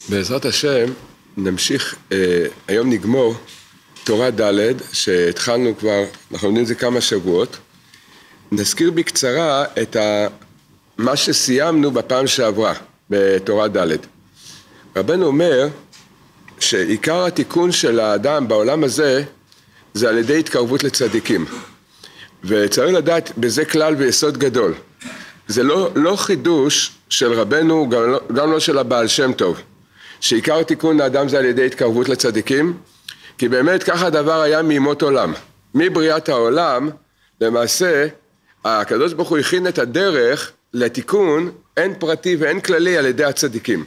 בעזרת השם נמשיך, היום נגמור תורה ד' שהתחלנו כבר, אנחנו יודעים את זה כמה שבועות. נזכיר בקצרה את מה שסיימנו בפעם שעברה בתורה ד'. רבנו אומר שעיקר התיקון של האדם בעולם הזה זה על ידי התקרבות לצדיקים, וצריך לדעת בזה כלל ויסוד גדול. זה לא חידוש של רבנו, גם לא של הבעל שם טוב, שעיקר תיקון האדם זה על ידי התקרבות לצדיקים, כי באמת ככה הדבר היה מימות עולם. מבריאת העולם, למעשה, הקדוש ברוך הוא הכין את הדרך לתיקון, אין פרטי ואין כללי על ידי הצדיקים.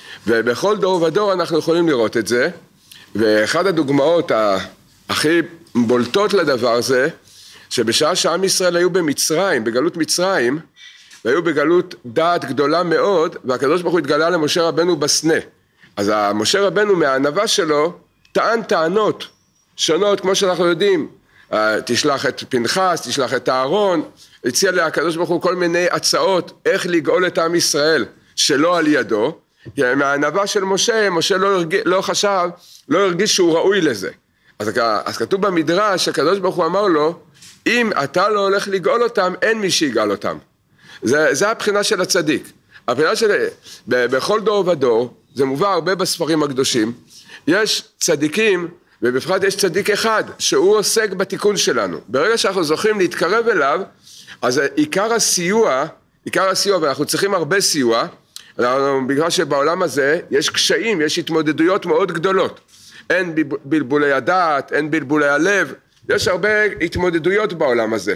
ובכל דור ודור אנחנו יכולים לראות את זה, ואחד הדוגמאות הכי בולטות לדבר זה, שבשעה שעם ישראל היו במצרים, בגלות מצרים, והיו בגלות דעת גדולה מאוד, והקדוש ברוך הוא התגלה למשה רבנו בסנה. אז משה רבנו מהענווה שלו טען טענות שונות, כמו שאנחנו יודעים, תשלח את פנחס, תשלח את אהרון, הציע לקדוש ברוך הוא כל מיני הצעות איך לגאול את עם ישראל שלא על ידו, כי מהענווה של משה, משה לא חשב, לא הרגיש שהוא ראוי לזה. אז כתוב במדרש שהקדוש ברוך הוא אמר לו, אם אתה לא הולך לגאול אותם, אין מי שיגאל אותם. זה הבחינה של הצדיק. הבחינה של, בכל דור ודור, זה מובא הרבה בספרים הקדושים, יש צדיקים, ובפרט יש צדיק אחד, שהוא עוסק בתיקון שלנו. ברגע שאנחנו זוכים להתקרב אליו, אז עיקר הסיוע, ואנחנו צריכים הרבה סיוע, בגלל שבעולם הזה יש קשיים, יש התמודדויות מאוד גדולות. אין בלבולי הדעת, אין בלבולי הלב, יש הרבה התמודדויות בעולם הזה.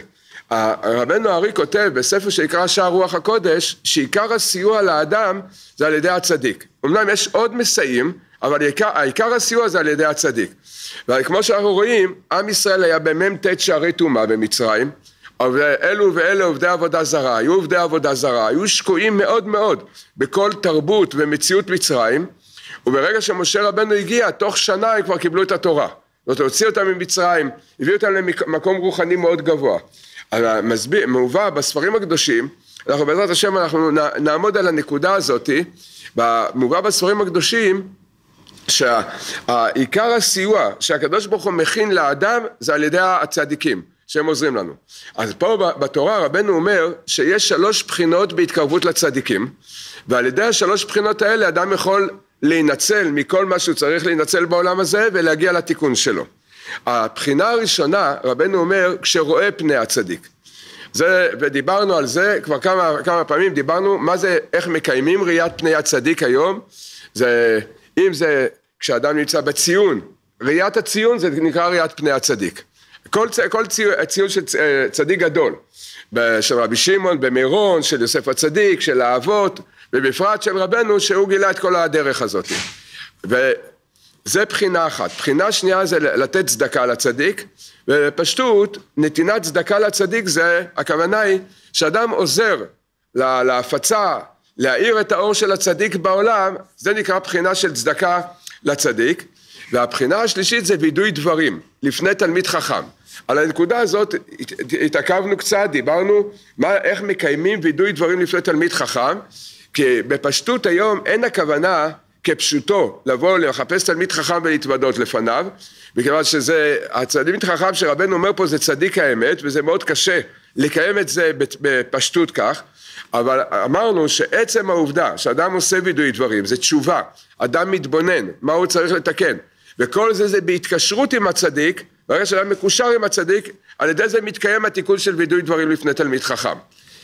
רבנו הארי כותב בספר שנקרא שער רוח הקודש, שעיקר הסיוע לאדם זה על ידי הצדיק. אמנם יש עוד מסייעים, אבל העיקר הסיוע זה על ידי הצדיק. וכמו שאנחנו רואים, עם ישראל היה במ"ט שערי טומאה במצרים, ואלו ואלה עובדי עבודה זרה, היו עובדי עבודה זרה, היו שקועים מאוד מאוד בכל תרבות ומציאות מצרים, וברגע שמשה רבנו הגיע, תוך שנה הם כבר קיבלו את התורה. זאת הוציא אותם ממצרים, הביאו אותם למקום רוחני מאוד גבוה. מובא בספרים הקדושים, אנחנו בעזרת השם אנחנו נעמוד על הנקודה הזאת, מובא בספרים הקדושים, שהעיקר הסיוע שהקדוש ברוך הוא מכין לאדם זה על ידי הצדיקים שהם עוזרים לנו. אז פה בתורה רבנו אומר שיש 3 בחינות בהתקרבות לצדיקים, ועל ידי 3 בחינות האלה אדם יכול להינצל מכל מה שהוא צריך להינצל בעולם הזה ולהגיע לתיקון שלו. הבחינה הראשונה רבנו אומר כשרואה פני הצדיק, ודיברנו על זה כבר כמה פעמים, דיברנו מה זה, איך מקיימים ראיית פני הצדיק היום. זה אם זה כשאדם נמצא בציון, ראיית הציון זה נקרא ראיית פני הצדיק. כל ציון של צדיק גדול, של רבי שמעון במירון, של יוסף הצדיק, של האבות, ובפרט של רבנו שהוא גילה את כל הדרך הזאת. וזה בחינה אחת. בחינה שנייה זה לתת צדקה לצדיק, ובפשטות נתינת צדקה לצדיק זה, הכוונה היא שאדם עוזר להפצה, להאיר את האור של הצדיק בעולם, זה נקרא בחינה של צדקה לצדיק. והבחינה השלישית זה וידוי דברים, לפני תלמיד חכם. על הנקודה הזאת התעכבנו קצת, דיברנו איך מקיימים וידוי דברים לפני תלמיד חכם, כי בפשטות היום אין הכוונה כפשוטו לבוא לחפש תלמיד חכם ולהתוודות לפניו, מכיוון שזה, התלמיד חכם שרבנו אומר פה זה צדיק האמת, וזה מאוד קשה לקיים את זה בפשטות כך, אבל אמרנו שעצם העובדה שאדם עושה וידוי דברים, זה תשובה, אדם מתבונן, מה הוא צריך לתקן, וכל זה בהתקשרות עם הצדיק, ברגע שאדם מקושר עם הצדיק, על ידי זה מתקיים התיקון של וידוי דברים לפני תלמיד חכם.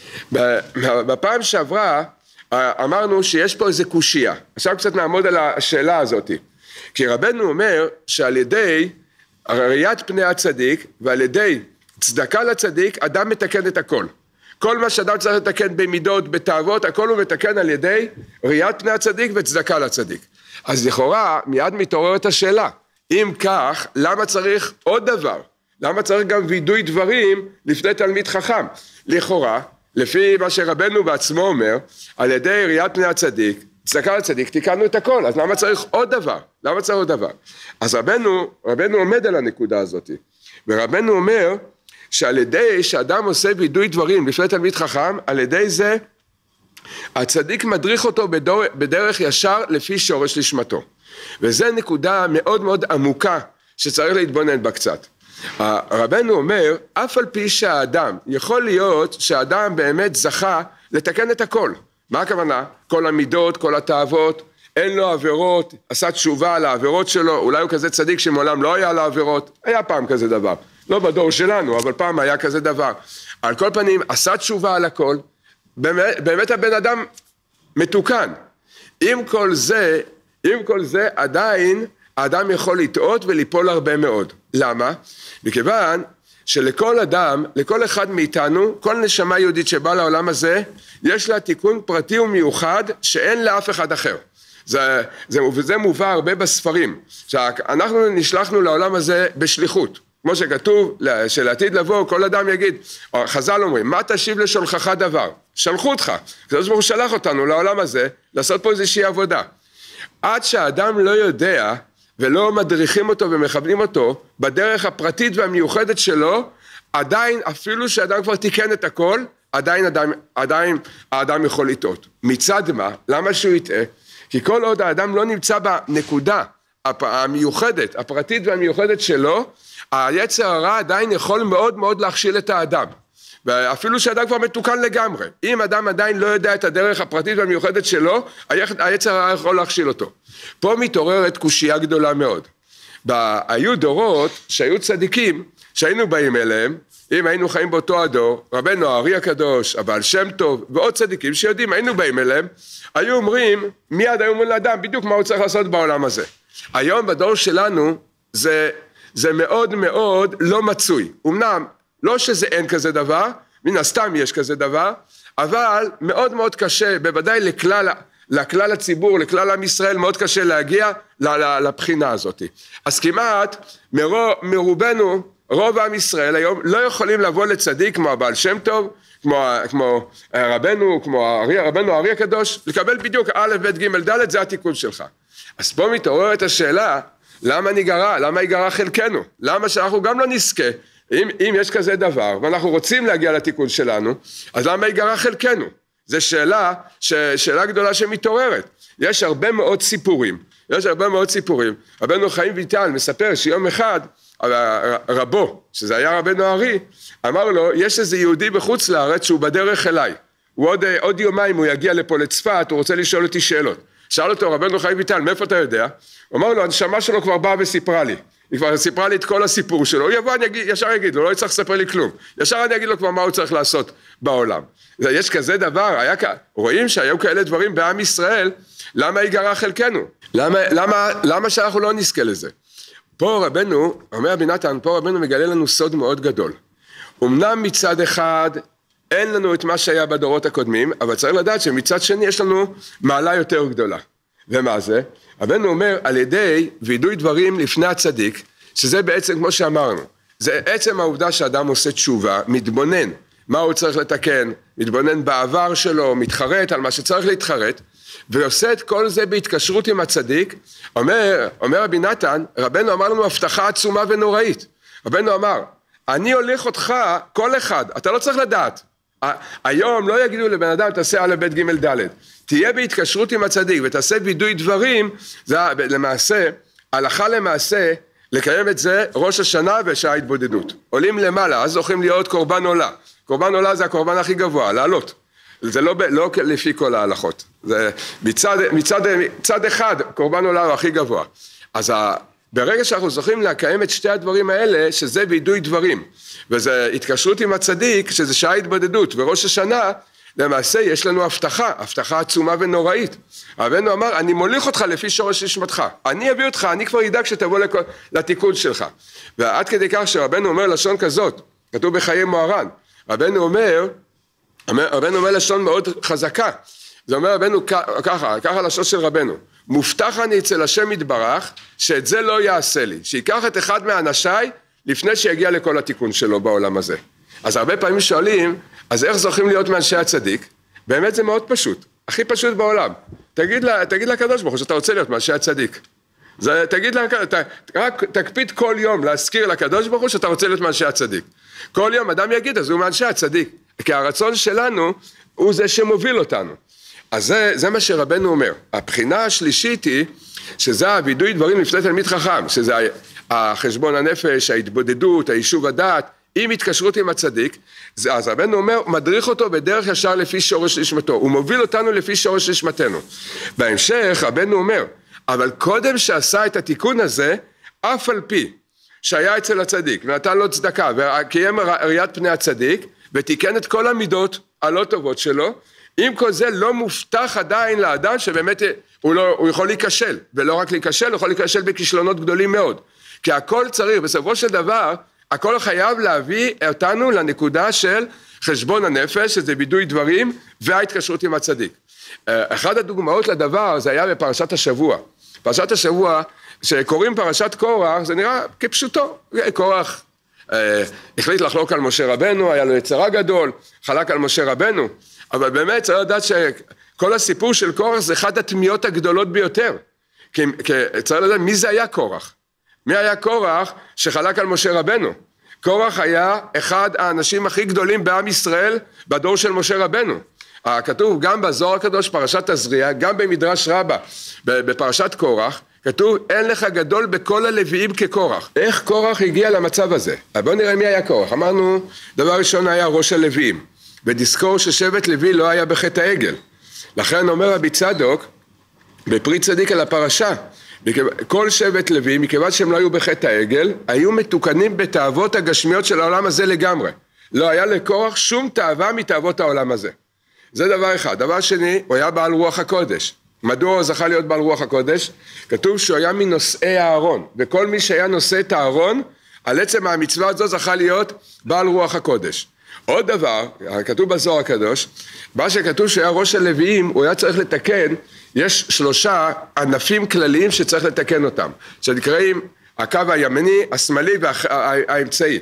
בפעם שעברה אמרנו שיש פה איזה קושיה, עכשיו קצת נעמוד על השאלה הזאת, כי רבנו אומר שעל ידי ראיית פני הצדיק ועל ידי צדקה לצדיק, אדם מתקן את הכל. כל מה שאדם צריך לתקן במידות, בתאוות, הכל הוא מתקן על ידי ראיית פני הצדיק וצדקה לצדיק. אז לכאורה מיד מתעוררת השאלה, אם כך, למה צריך עוד דבר? למה צריך גם וידוי דברים לפני תלמיד חכם? לכאורה, לפי מה שרבנו בעצמו אומר, על ידי ראיית פני הצדיק, צדקה לצדיק, תיקנו את הכל, אז למה צריך עוד דבר? למה צריך עוד דבר? אז רבנו עומד על הנקודה הזאת, ורבנו אומר, שעל ידי שאדם עושה וידוי דברים לפני תלמיד חכם, על ידי זה הצדיק מדריך אותו בדרך ישר לפי שורש נשמתו. וזו נקודה מאוד מאוד עמוקה שצריך להתבונן בה קצת. רבנו אומר, אף על פי שהאדם, יכול להיות שהאדם באמת זכה לתקן את הכל. מה הכוונה? כל המידות, כל התאוות, אין לו עבירות, עשה תשובה על העבירות שלו, אולי הוא כזה צדיק שמעולם לא היה לו עבירות, היה פעם כזה דבר. לא בדור שלנו, אבל פעם היה כזה דבר. על כל פנים, עשה תשובה על הכל, באמת הבן אדם מתוקן. עם כל זה עדיין האדם יכול לטעות וליפול הרבה מאוד. למה? מכיוון שלכל אדם, לכל אחד מאיתנו, כל נשמה יהודית שבאה לעולם הזה, יש לה תיקון פרטי ומיוחד שאין לאף אחד אחר. וזה מובא הרבה בספרים. אנחנו נשלחנו לעולם הזה בשליחות. כמו שכתוב, שלעתיד לבוא, כל אדם יגיד, חז"ל אומרים, מה תשיב לשולחך דבר? שלחו אותך. הקדוש ברוך הוא שלח אותנו לעולם הזה, לעשות פה איזושהי עבודה. עד שהאדם לא יודע, ולא מדריכים אותו ומכוונים אותו, בדרך הפרטית והמיוחדת שלו, עדיין, אפילו שהאדם כבר תיקן את הכל, עדיין האדם יכול לטעות. מצד מה? למה שהוא יטעה? כי כל עוד האדם לא נמצא בנקודה המיוחדת, הפרטית והמיוחדת שלו, היצר הרע עדיין יכול מאוד מאוד להכשיל את האדם. ואפילו שהאדם כבר מתוקן לגמרי. אם אדם עדיין לא יודע את הדרך הפרטית והמיוחדת שלו, היצר הרע יכול להכשיל אותו. פה מתעוררת קושיה גדולה מאוד. היו דורות שהיו צדיקים, שהיינו באים אליהם, אם היינו חיים באותו הדור, רבנו הארי הקדוש, הבעל שם טוב, ועוד צדיקים שיודעים, היינו באים אליהם, היו אומרים, מיד היו אומרים לאדם, בדיוק מה הוא צריך לעשות בעולם הזה. היום בדור שלנו, זה מאוד מאוד לא מצוי. אמנם, לא שזה אין כזה דבר, מן הסתם יש כזה דבר, אבל מאוד מאוד קשה, בוודאי לכלל הציבור, לכלל עם ישראל, מאוד קשה להגיע לבחינה הזאת. אז כמעט מרובנו, רוב עם ישראל היום לא יכולים לבוא לצדיק כמו הבעל שם טוב, כמו רבנו הארי הקדוש, לקבל בדיוק א' ב' ג' ד', זה התיקון שלך. אז פה מתעוררת השאלה, למה ייגרע חלקנו? למה שאנחנו גם לא נזכה? אם יש כזה דבר, ואנחנו רוצים להגיע לתיקון שלנו, אז למה ייגרע חלקנו? זו שאלה גדולה שמתעוררת. יש הרבה מאוד סיפורים. רבנו חיים ויטל מספר שיום אחד, רבו, שזה היה רבנו הארי, אמר לו, יש איזה יהודי בחוץ לארץ שהוא בדרך אליי. עוד יומיים הוא יגיע לפה לצפת, הוא רוצה לשאול אותי שאלות. שאל אותו, רבנו חיים ויטל, מאיפה אתה יודע? הוא אמר לו, הנשמה שלו כבר באה וסיפרה לי. היא כבר סיפרה לי את כל הסיפור שלו. הוא יבוא, ישר יגיד לו, לא יצטרך לספר לי כלום. ישר אני אגיד לו כבר מה הוא צריך לעשות בעולם. יש כזה דבר, רואים שהיו כאלה דברים בעם ישראל, למה ייגרע חלקנו? למה שאנחנו לא נזכה לזה? פה רבנו, אומר רבי נתן, פה רבנו מגלה לנו סוד מאוד גדול. אמנם מצד אחד אין לנו את מה שהיה בדורות הקודמים, אבל צריך לדעת שמצד שני יש לנו מעלה יותר גדולה. ומה זה? רבנו אומר על ידי וידוי דברים לפני הצדיק, שזה בעצם כמו שאמרנו, זה עצם העובדה שאדם עושה תשובה, מתבונן מה הוא צריך לתקן, מתבונן בעבר שלו, מתחרט על מה שצריך להתחרט, ועושה את כל זה בהתקשרות עם הצדיק. אומר רבי נתן, רבנו אמר לנו הבטחה עצומה ונוראית. רבנו אמר, אני הוליך אותך, כל אחד, אתה לא צריך לדעת. היום לא יגידו לבן אדם, תעשה א' ב' ג' ד'. תהיה בהתקשרות עם הצדיק ותעשה וידוי דברים, זה למעשה, הלכה למעשה, לקיים את זה ראש השנה ושעה התבודדות. עולים למעלה, אז זוכים להיות קורבן עולה. קורבן עולה זה הקורבן הכי גבוה, לעלות. זה לא לפי כל ההלכות. זה מצד אחד, קורבן עולה הוא הכי גבוה. אז ברגע שאנחנו זוכים לקיים את שתי הדברים האלה, שזה וידוי דברים, וזה התקשרות עם הצדיק, שזה שעה התבודדות, וראש השנה, למעשה יש לנו הבטחה עצומה ונוראית. רבנו אמר, אני מוליך אותך לפי שורש נשמתך. אני אביא אותך, אני כבר אדאג שתבוא לתיקון שלך. ועד כדי כך שרבנו אומר לשון כזאת, כתוב בחיי מוהר"ן, רבנו אומר לשון מאוד חזקה. זה אומר רבנו ככה לשון של רבנו, מובטח אני אצל השם יתברך, שאת זה לא יעשה לי, שיקח את אחד מאנשיי, לפני שיגיע לכל התיקון שלו בעולם הזה. אז הרבה פעמים שואלים, אז איך זוכים להיות מאנשי הצדיק? באמת זה מאוד פשוט, הכי פשוט בעולם. תגיד לקדוש ברוך הוא שאתה רוצה להיות מאנשי הצדיק. רק תקפיד כל יום להזכיר לקדוש ברוך הוא שאתה רוצה להיות מאנשי הצדיק. כל יום אדם יגיד, אז הוא מאנשי הצדיק. כי הרצון שלנו הוא זה שמוביל אותנו. אז זה מה שרבנו אומר. הבחינה השלישית היא, שזה הווידוי דברים לפני תלמיד חכם, שזה החשבון הנפש, ההתבודדות, היישוב הדעת, עם התקשרות עם הצדיק, אז רבנו אומר, מדריך אותו בדרך ישר לפי שורש נשמתו, הוא מוביל אותנו לפי שורש נשמתנו. בהמשך רבנו אומר, אבל קודם שעשה את התיקון הזה, אף על פי שהיה אצל הצדיק, ונתן לו צדקה, וקיים ראיית פני הצדיק, ותיקן את כל המידות הלא טובות שלו, עם כל זה לא מובטח עדיין לאדם שבאמת הוא יכול להיכשל, ולא רק להיכשל, הוא יכול להיכשל בכישלונות גדולים מאוד. כי הכל צריך, בסופו של דבר, הכל חייב להביא אותנו לנקודה של חשבון הנפש, שזה וידוי דברים, וההתקשרות עם הצדיק. אחת הדוגמאות לדבר, זה היה בפרשת השבוע. פרשת השבוע, שקוראים פרשת קורח, זה נראה כפשוטו. קורח החליט לחלוק על משה רבנו, היה לו יצרה גדול, חלק על משה רבנו, אבל באמת צריך לדעת שכל הסיפור של קורח זה אחת התמיהות הגדולות ביותר. כי צריך לדעת מי זה היה קורח. מי היה קורח שחלק על משה רבנו? קורח היה אחד האנשים הכי גדולים בעם ישראל בדור של משה רבנו. כתוב גם בזוהר הקדוש פרשת תזריע, גם במדרש רבה בפרשת קורח, כתוב אין לך גדול בכל הלוויים כקורח. איך קורח הגיע למצב הזה? בואו נראה מי היה קורח. אמרנו דבר ראשון היה ראש הלוויים, ודזכור ששבט לוי לא היה בחטא העגל. לכן אומר רבי צדוק בפרי צדיק על הפרשה, כל שבט לוי, מכיוון שהם לא היו בחטא העגל, היו מתוקנים בתאוות הגשמיות של העולם הזה לגמרי. לא היה לקורח שום תאווה מתאוות העולם הזה. זה דבר אחד. דבר שני, הוא היה בעל רוח הקודש. מדוע הוא זכה להיות בעל רוח הקודש? כתוב שהוא היה מנושאי הארון, וכל מי שהיה נושא את הארון, על עצם המצווה הזו זכה להיות בעל רוח הקודש. עוד דבר, כתוב בזוהר הקדוש, מה שכתוב שהיה ראש הלוויים, הוא היה צריך לתקן, יש 3 ענפים כלליים שצריך לתקן אותם, שנקראים הקו הימני, השמאלי והאמצעי,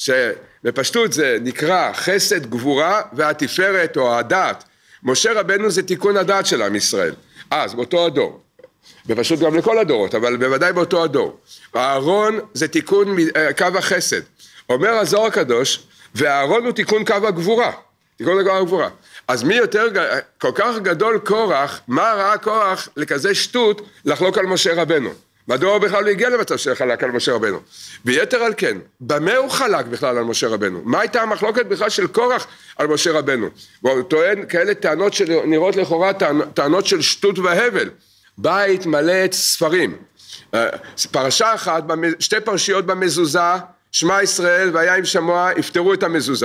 שבפשטות זה נקרא חסד, גבורה והתפארת או הדעת. משה רבנו זה תיקון הדעת של עם ישראל, אז באותו הדור, בפשוט גם לכל הדורות, אבל בוודאי באותו הדור. הארון זה תיקון קו החסד, אומר הזוהר הקדוש, והארון הוא תיקון קו הגבורה, תיקון קו הגבורה. אז מי יותר, כל כך גדול קורח, מה ראה קורח לכזה שטות לחלוק על משה רבנו? מדוע הוא בכלל לא הגיע למצב שחלק על משה רבנו? ויתר על כן, במה הוא חלק בכלל על משה רבנו? מה הייתה המחלוקת בכלל של קורח על משה רבנו? והוא טוען כאלה טענות שנראות לכאורה טענות של שטות והבל. בית מלא ספרים. פרשה אחת, 2 פרשיות במזוזה, שמע ישראל והיה עם שמוע, יפטרו את המזוזה.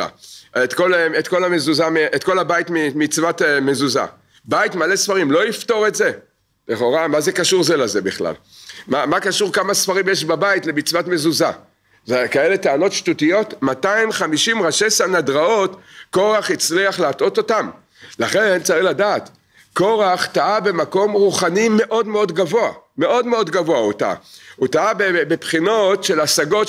את כל המזוזה, את כל הבית מצוות מזוזה. בית מלא ספרים, לא יפתור את זה. לכאורה, מה זה קשור זה לזה בכלל? מה קשור כמה ספרים יש בבית למצוות מזוזה? זה כאלה טענות שטותיות, 250 ראשי סנהדראות, קורח הצליח להטעות אותם. לכן צריך לדעת, קורח טעה במקום רוחני מאוד מאוד גבוה, מאוד מאוד גבוה הוא טעה. הוא טעה בבחינות של השגות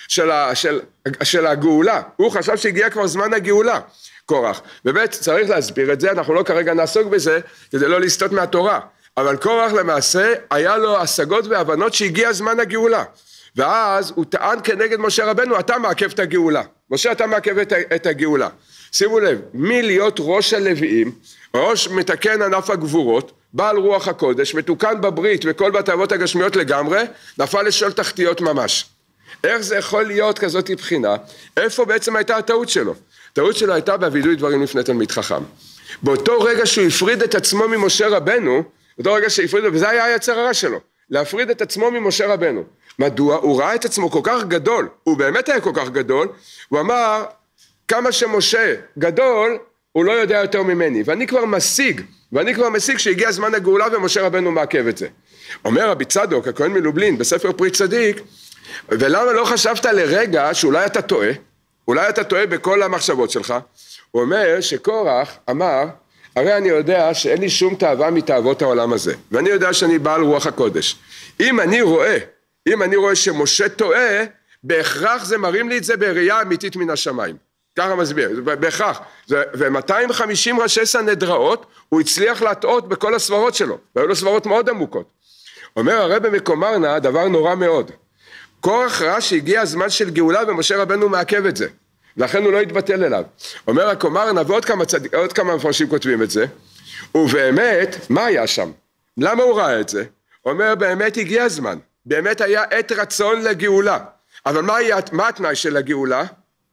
של הגאולה. הוא חשב שהגיע כבר זמן הגאולה, קורח. באמת צריך להסביר את זה, אנחנו לא כרגע נעסוק בזה, כדי לא לסטות מהתורה. אבל קורח למעשה היה לו השגות והבנות שהגיע זמן הגאולה. ואז הוא טען כנגד משה רבנו, אתה מעכב את הגאולה. משה, אתה מעכב את הגאולה. שימו לב, מי להיות ראש הלוויים, ראש מתקן ענף הגבורות, בעל רוח הקודש, מתוקן בברית וכל בתאוות הגשמיות לגמרי, נפל לשאול תחתיות ממש. איך זה יכול להיות כזאת בחינה? איפה בעצם הייתה הטעות שלו? הטעות שלו הייתה בווידוי דברים לפני תלמיד חכם. באותו רגע שהוא הפריד את עצמו ממשה רבנו, באותו רגע שהפריד, וזה היה היצר הרע שלו, להפריד את עצמו ממשה רבנו. מדוע? הוא ראה את עצמו כל כך גדול, הוא באמת היה כל כך גדול, הוא אמר, כמה שמשה גדול, הוא לא יודע יותר ממני, ואני כבר משיג שהגיע זמן הגאולה ומשה רבנו מעכב את זה. אומר רבי צדוק, הכהן מלובלין, בספר פרי צדיק, ולמה לא חשבת לרגע שאולי אתה טועה, אולי אתה טועה בכל המחשבות שלך? הוא אומר שקורח אמר, הרי אני יודע שאין לי שום תאווה מתאוות העולם הזה, ואני יודע שאני בעל רוח הקודש. אם אני רואה שמשה טועה, בהכרח זה מרים לי את זה בראייה אמיתית מן השמיים. ככה מסביר, בהכרח. ו-250 ראשי סנהדראות, הוא הצליח להטעות בכל הסברות שלו, והיו לו סברות מאוד עמוקות. אומר הרב מקומרנה, דבר נורא מאוד. קורח ראה שהגיע הזמן של גאולה ומשה רבנו מעכב את זה. לכן הוא לא התבטל אליו. אומר הקומרנה, ועוד כמה מפרשים כותבים את זה, ובאמת, מה היה שם? למה הוא ראה את זה? הוא אומר, באמת הגיע הזמן, באמת היה עת רצון לגאולה, אבל מה התנאי של הגאולה?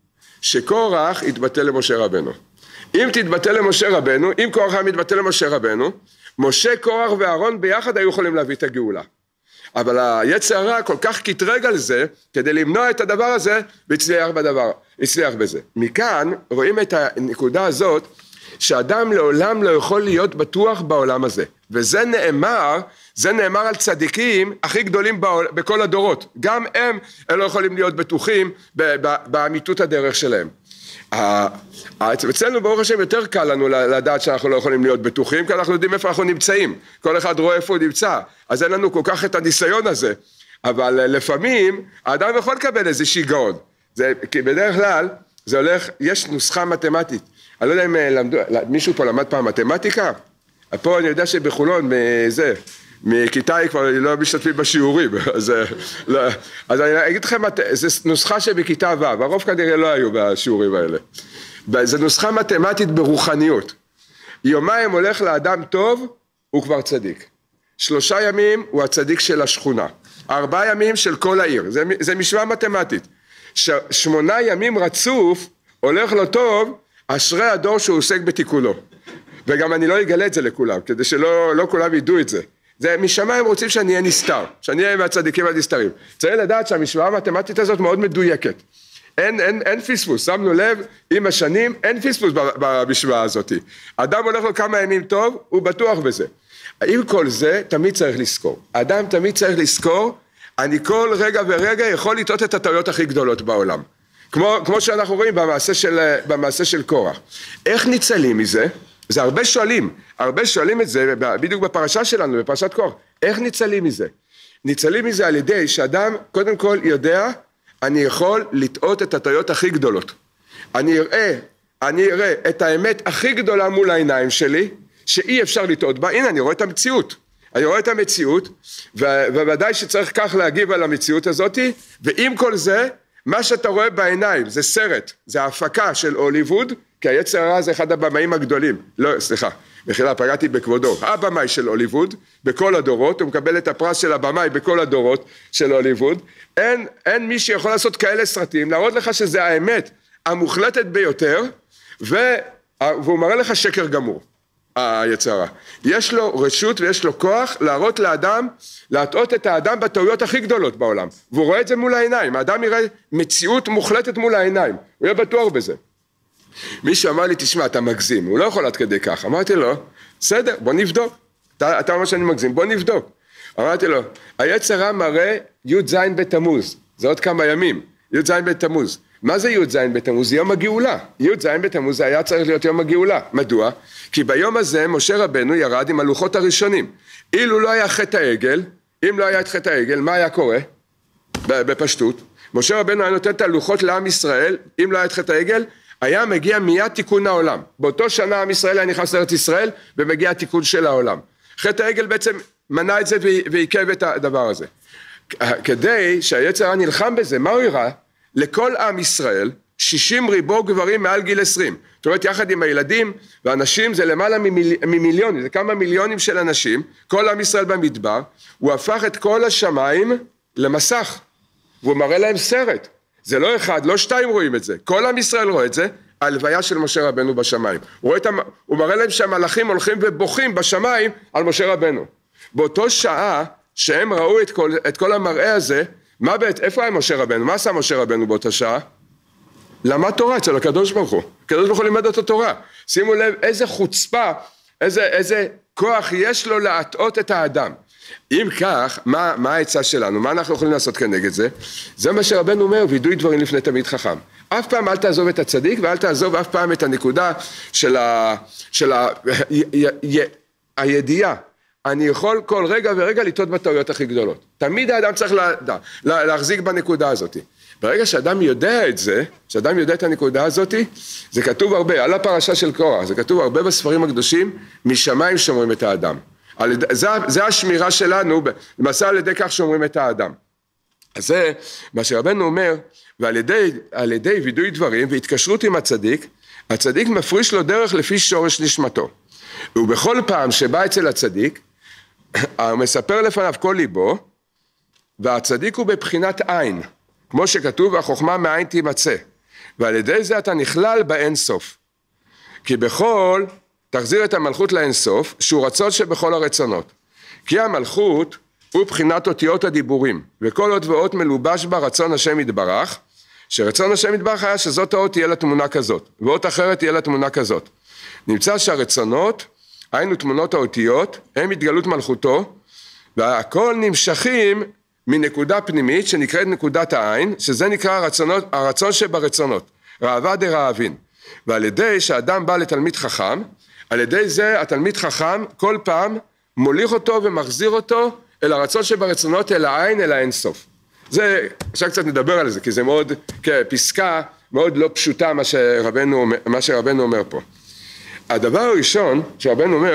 שקורח יתבטל למשה רבנו. אם תתבטל למשה רבנו, אם קורח היה מתבטל למשה רבנו, משה, קורח ואהרון ביחד היו יכולים להביא את הגאולה. אבל היצר הרע כל כך קטרג על זה, כדי למנוע את הדבר הזה, והצליח בזה. מכאן רואים את הנקודה הזאת, שאדם לעולם לא יכול להיות בטוח בעולם הזה. וזה נאמר על צדיקים הכי גדולים בכל הדורות. גם הם לא יכולים להיות בטוחים באמיתות הדרך שלהם. אצלנו ברוך השם יותר קל לנו לדעת שאנחנו לא יכולים להיות בטוחים, כי אנחנו יודעים איפה אנחנו נמצאים. כל אחד רואה איפה הוא נמצא. אז אין לנו כל כך את הניסיון הזה. אבל לפעמים האדם יכול לקבל איזה שיגעון. כי בדרך כלל זה הולך, יש נוסחה מתמטית. אני לא יודע אם מישהו פה למד פעם מתמטיקה? פה אני יודע שבחולון מכיתה כבר לא משתתפים בשיעורים, אז אני אגיד לכם, זו נוסחה שבכיתה ו', הרוב כנראה לא היו בשיעורים האלה. זו נוסחה מתמטית ברוחניות. יומיים הולך לאדם טוב, הוא כבר צדיק. 3 ימים הוא הצדיק של השכונה. 4 ימים של כל העיר, זה משוואה מתמטית. 8 ימים רצוף הולך לו טוב, אשרי הדור שהוא עוסק בתיקונו. וגם אני לא אגלה את זה לכולם, כדי שלא כולם ידעו את זה. זה משמיים רוצים שאני אהיה נסתר, שאני אהיה מהצדיקים הנסתרים. צריך לדעת שהמשוואה המתמטית הזאת מאוד מדויקת. אין פספוס, שמנו לב, עם השנים אין פספוס במשוואה הזאת. אדם הולך לו כמה ימים טוב, הוא בטוח בזה. עם כל זה, תמיד צריך לזכור. אדם תמיד צריך לזכור, אני כל רגע ורגע יכול לטעות את הטעויות הכי גדולות בעולם. כמו שאנחנו רואים במעשה של קורח. איך ניצלים מזה? זה הרבה שואלים את זה, בדיוק בפרשה שלנו, בפרשת קורח. איך ניצלים מזה? ניצלים מזה על ידי שאדם קודם כל יודע, אני יכול לטעות את הטעויות הכי גדולות. אני אראה את האמת הכי גדולה מול העיניים שלי, שאי אפשר לטעות בה. הנה, אני רואה את המציאות. אני רואה את המציאות, ובוודאי שצריך כך להגיב על המציאות הזאת, ועם כל זה, מה שאתה רואה בעיניים זה סרט, זה ההפקה של הוליווד, כי היצר הרע זה אחד הבמאים הגדולים, לא, סליחה, מחילה, פגעתי בכבודו, הבמאי של הוליווד, בכל הדורות, הוא מקבל את הפרס של הבמאי בכל הדורות של הוליווד, אין מי שיכול לעשות כאלה סרטים, להראות לך שזה האמת המוחלטת ביותר, והוא מראה לך שקר גמור, היצר הרע. יש לו רשות ויש לו כוח להראות לאדם, להטעות את האדם בטעויות הכי גדולות בעולם, והוא רואה את זה מול העיניים, האדם יראה מציאות מוחלטת מול העיניים, הוא יהיה בטוח בזה. מישהו אמר לי, תשמע, אתה מגזים, הוא לא יכול עד כדי כך. אמרתי לו, בסדר, בוא נבדוק. אתה אומר שאני מגזים, בוא נבדוק. אמרתי לו, היצר הרע מראה י"ז בתמוז, זה עוד כמה ימים, י"ז בתמוז. מה זה י"ז בתמוז? זה יום הגאולה. י"ז בתמוז זה היה צריך להיות יום הגאולה. מדוע? כי ביום הזה משה רבנו ירד עם הלוחות הראשונים. אילו לא היה חטא העגל, אם לא היה את חטא העגל, מה היה קורה? בפשטות. משה רבנו היה נותן את הלוחות לעם ישראל, אם לא היה את חטא העגל, היה מגיע מיד תיקון העולם. באותו שנה עם ישראל היה נכנס לארץ ישראל, ומגיע התיקון של העולם. חטא העגל בעצם מנע את זה ועיכב את הדבר הזה. כדי שהיצר הרע נלחם בזה, מה הוא יראה? לכל עם ישראל, 60 ריבו גברים מעל גיל 20. זאת אומרת, יחד עם הילדים והאנשים, זה למעלה ממיליונים, זה כמה מיליונים של אנשים, כל עם ישראל במדבר, הוא הפך את כל השמיים למסך, והוא מראה להם סרט. זה לא אחד, לא 2 רואים את זה, כל עם ישראל רואה את זה, הלוויה של משה רבנו בשמיים. הוא מראה להם שהמלאכים הולכים ובוכים בשמיים על משה רבנו. באותו שעה שהם ראו את כל המראה הזה, איפה היה משה רבנו? מה עשה משה רבנו באותה שעה? למד תורה אצל הקדוש ברוך הוא. הקדוש ברוך הוא לימד את התורה. שימו לב איזה חוצפה, איזה כוח יש לו להטעות את האדם. אם כך, מה העצה שלנו? מה אנחנו יכולים לעשות כנגד זה? זה מה שרבנו אומר, וידוי דברים לפני תמיד חכם. אף פעם אל תעזוב את הצדיק, ואל תעזוב אף פעם את הנקודה של הידיעה. אני יכול כל רגע ורגע לטעות בטעויות הכי גדולות. תמיד האדם צריך להחזיק בנקודה הזאת. ברגע שאדם יודע את זה, שאדם יודע את הנקודה הזאת, זה כתוב הרבה, על הפרשה של קורח, זה כתוב הרבה בספרים הקדושים, משמיים שומרים את האדם. זה השמירה שלנו, למעשה על ידי כך שומרים את האדם. אז זה מה שרבנו אומר, ועל ידי וידוי דברים והתקשרות עם הצדיק, הצדיק מפריש לו דרך לפי שורש נשמתו. ובכל פעם שבא אצל הצדיק, הוא מספר לפניו כל ליבו, והצדיק הוא בבחינת עין, כמו שכתוב, החוכמה מעין תימצא, ועל ידי זה אתה נכלל באין סוף. כי בכל, תחזיר את המלכות לאין סוף, שהוא רצון שבכל הרצונות. כי המלכות הוא בחינת אותיות הדיבורים, וכל אות ואות מלובש בה רצון השם יתברך, שרצון השם יתברך היה שזאת האות תהיה לה תמונה כזאת, ואות אחרת תהיה לה תמונה כזאת. נמצא שהרצונות, היינו תמונות האותיות, הם התגלות מלכותו, והכל נמשכים מנקודה פנימית שנקראת נקודת העין, שזה נקרא הרצון שברצונות, ראווה דרעבין. ועל ידי שהאדם בא לתלמיד חכם, על ידי זה התלמיד חכם כל פעם מוליך אותו ומחזיר אותו אל הרצון שברצונות, אל העין, אל האין סוף. זה, עכשיו קצת נדבר על זה, כי זה מאוד, כפסקה מאוד לא פשוטה מה שרבנו אומר פה. הדבר הראשון שרבנו אומר,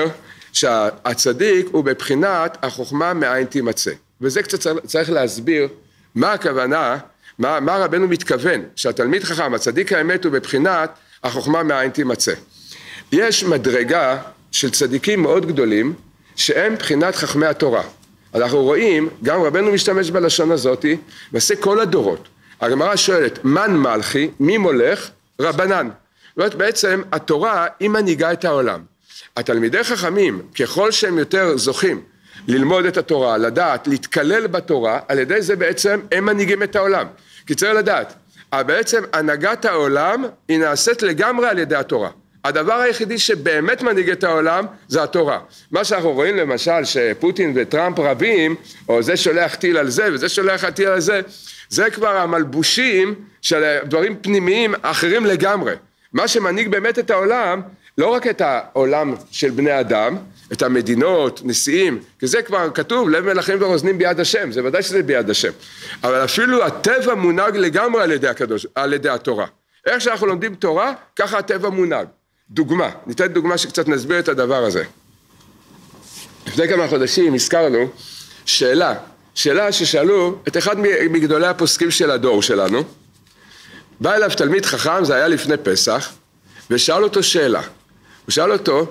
שהצדיק הוא בבחינת החוכמה מעין תימצא. וזה קצת צריך להסביר מה הכוונה, מה רבנו מתכוון, שהתלמיד חכם, הצדיק האמת הוא בבחינת החוכמה מעין תימצא. יש מדרגה של צדיקים מאוד גדולים, שהם בחינת חכמי התורה. אנחנו רואים, גם רבנו משתמש בלשון הזאת, ועושה כל הדורות. הגמרא שואלת, מן מלכי, מי מולך? רבנן. זאת אומרת, בעצם התורה היא מנהיגה את העולם. התלמידי חכמים, ככל שהם יותר זוכים ללמוד את התורה, לדעת, להתקלל בתורה, על ידי זה בעצם הם מנהיגים את העולם. כי צריך לדעת, בעצם הנהגת העולם היא נעשית לגמרי על ידי התורה. הדבר היחידי שבאמת מנהיג את העולם זה התורה. מה שאנחנו רואים למשל שפוטין וטראמפ רבים, או זה שולח טיל על זה וזה שולח טיל על זה, זה כבר המלבושים של דברים פנימיים אחרים לגמרי. מה שמנהיג באמת את העולם, לא רק את העולם של בני אדם, את המדינות, נשיאים, כי זה כבר כתוב, לב מלכים ורוזנים ביד השם, זה ודאי שזה ביד השם. אבל אפילו הטבע מונהג לגמרי על ידי התורה. איך שאנחנו לומדים תורה, ככה הטבע מונהג. דוגמה, ניתן דוגמה שקצת נסביר את הדבר הזה. לפני כמה חודשים הזכרנו שאלה ששאלו את אחד מגדולי הפוסקים של הדור שלנו, בא אליו תלמיד חכם, זה היה לפני פסח, ושאל אותו שאלה. הוא שאל אותו,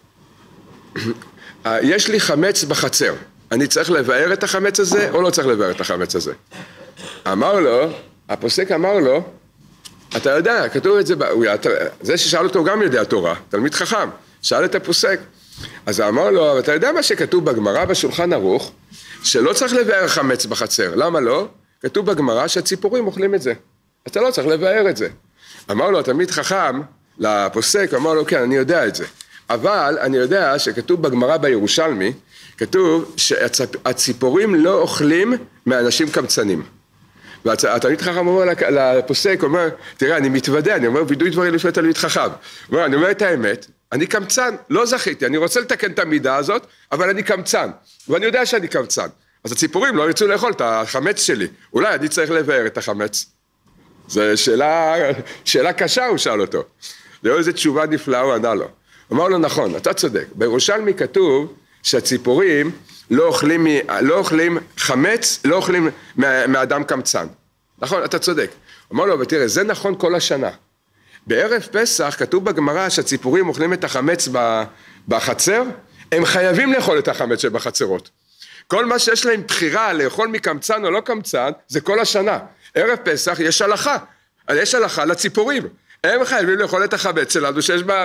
יש לי חמץ בחצר, אני צריך לבאר את החמץ הזה או לא צריך לבאר את החמץ הזה? אמר לו, הפוסק אמר לו, אתה יודע, כתוב את זה, זה ששאל אותו גם יודע תורה, תלמיד חכם, שאל את הפוסק. אז אמר לו, אבל אתה יודע מה שכתוב בגמרא בשולחן ערוך, שלא צריך לבאר חמץ בחצר, למה לא? כתוב בגמרא שהציפורים אוכלים את זה, אתה לא צריך לבאר את זה. אמר לו, תלמיד חכם, לפוסק, אמר לו, כן, אני יודע את זה. אבל אני יודע שכתוב בגמרא בירושלמי, כתוב שהציפורים לא אוכלים מאנשים קמצנים. והתלמיד חכם אומר לפוסק, אומר, תראה, אני מתוודה, אני אומר, וידוי דברים לפני תלמיד חכם. אני אומר את האמת, אני קמצן, לא זכיתי, אני רוצה לתקן את המידה הזאת, אבל אני קמצן, ואני יודע שאני קמצן. אז הציפורים לא ירצו לאכול את החמץ שלי, אולי אני צריך לבאר את החמץ. זו שאלה קשה, הוא שאל אותו. זו איזו תשובה נפלאה, הוא ענה לו. אמר לו, נכון, אתה צודק, בירושלמי כתוב שהציפורים לא אוכלים חמץ, לא אוכלים מאדם קמצן. נכון, אתה צודק. אמר לו, ותראה, זה נכון כל השנה. בערב פסח כתוב בגמרא שהציפורים אוכלים את החמץ בחצר, הם חייבים לאכול את החמץ שבחצרות. כל מה שיש להם בחירה לאכול מקמצן או לא קמצן, זה כל השנה. ערב פסח יש הלכה לציפורים. הם חייבים לאכול את החמץ שלנו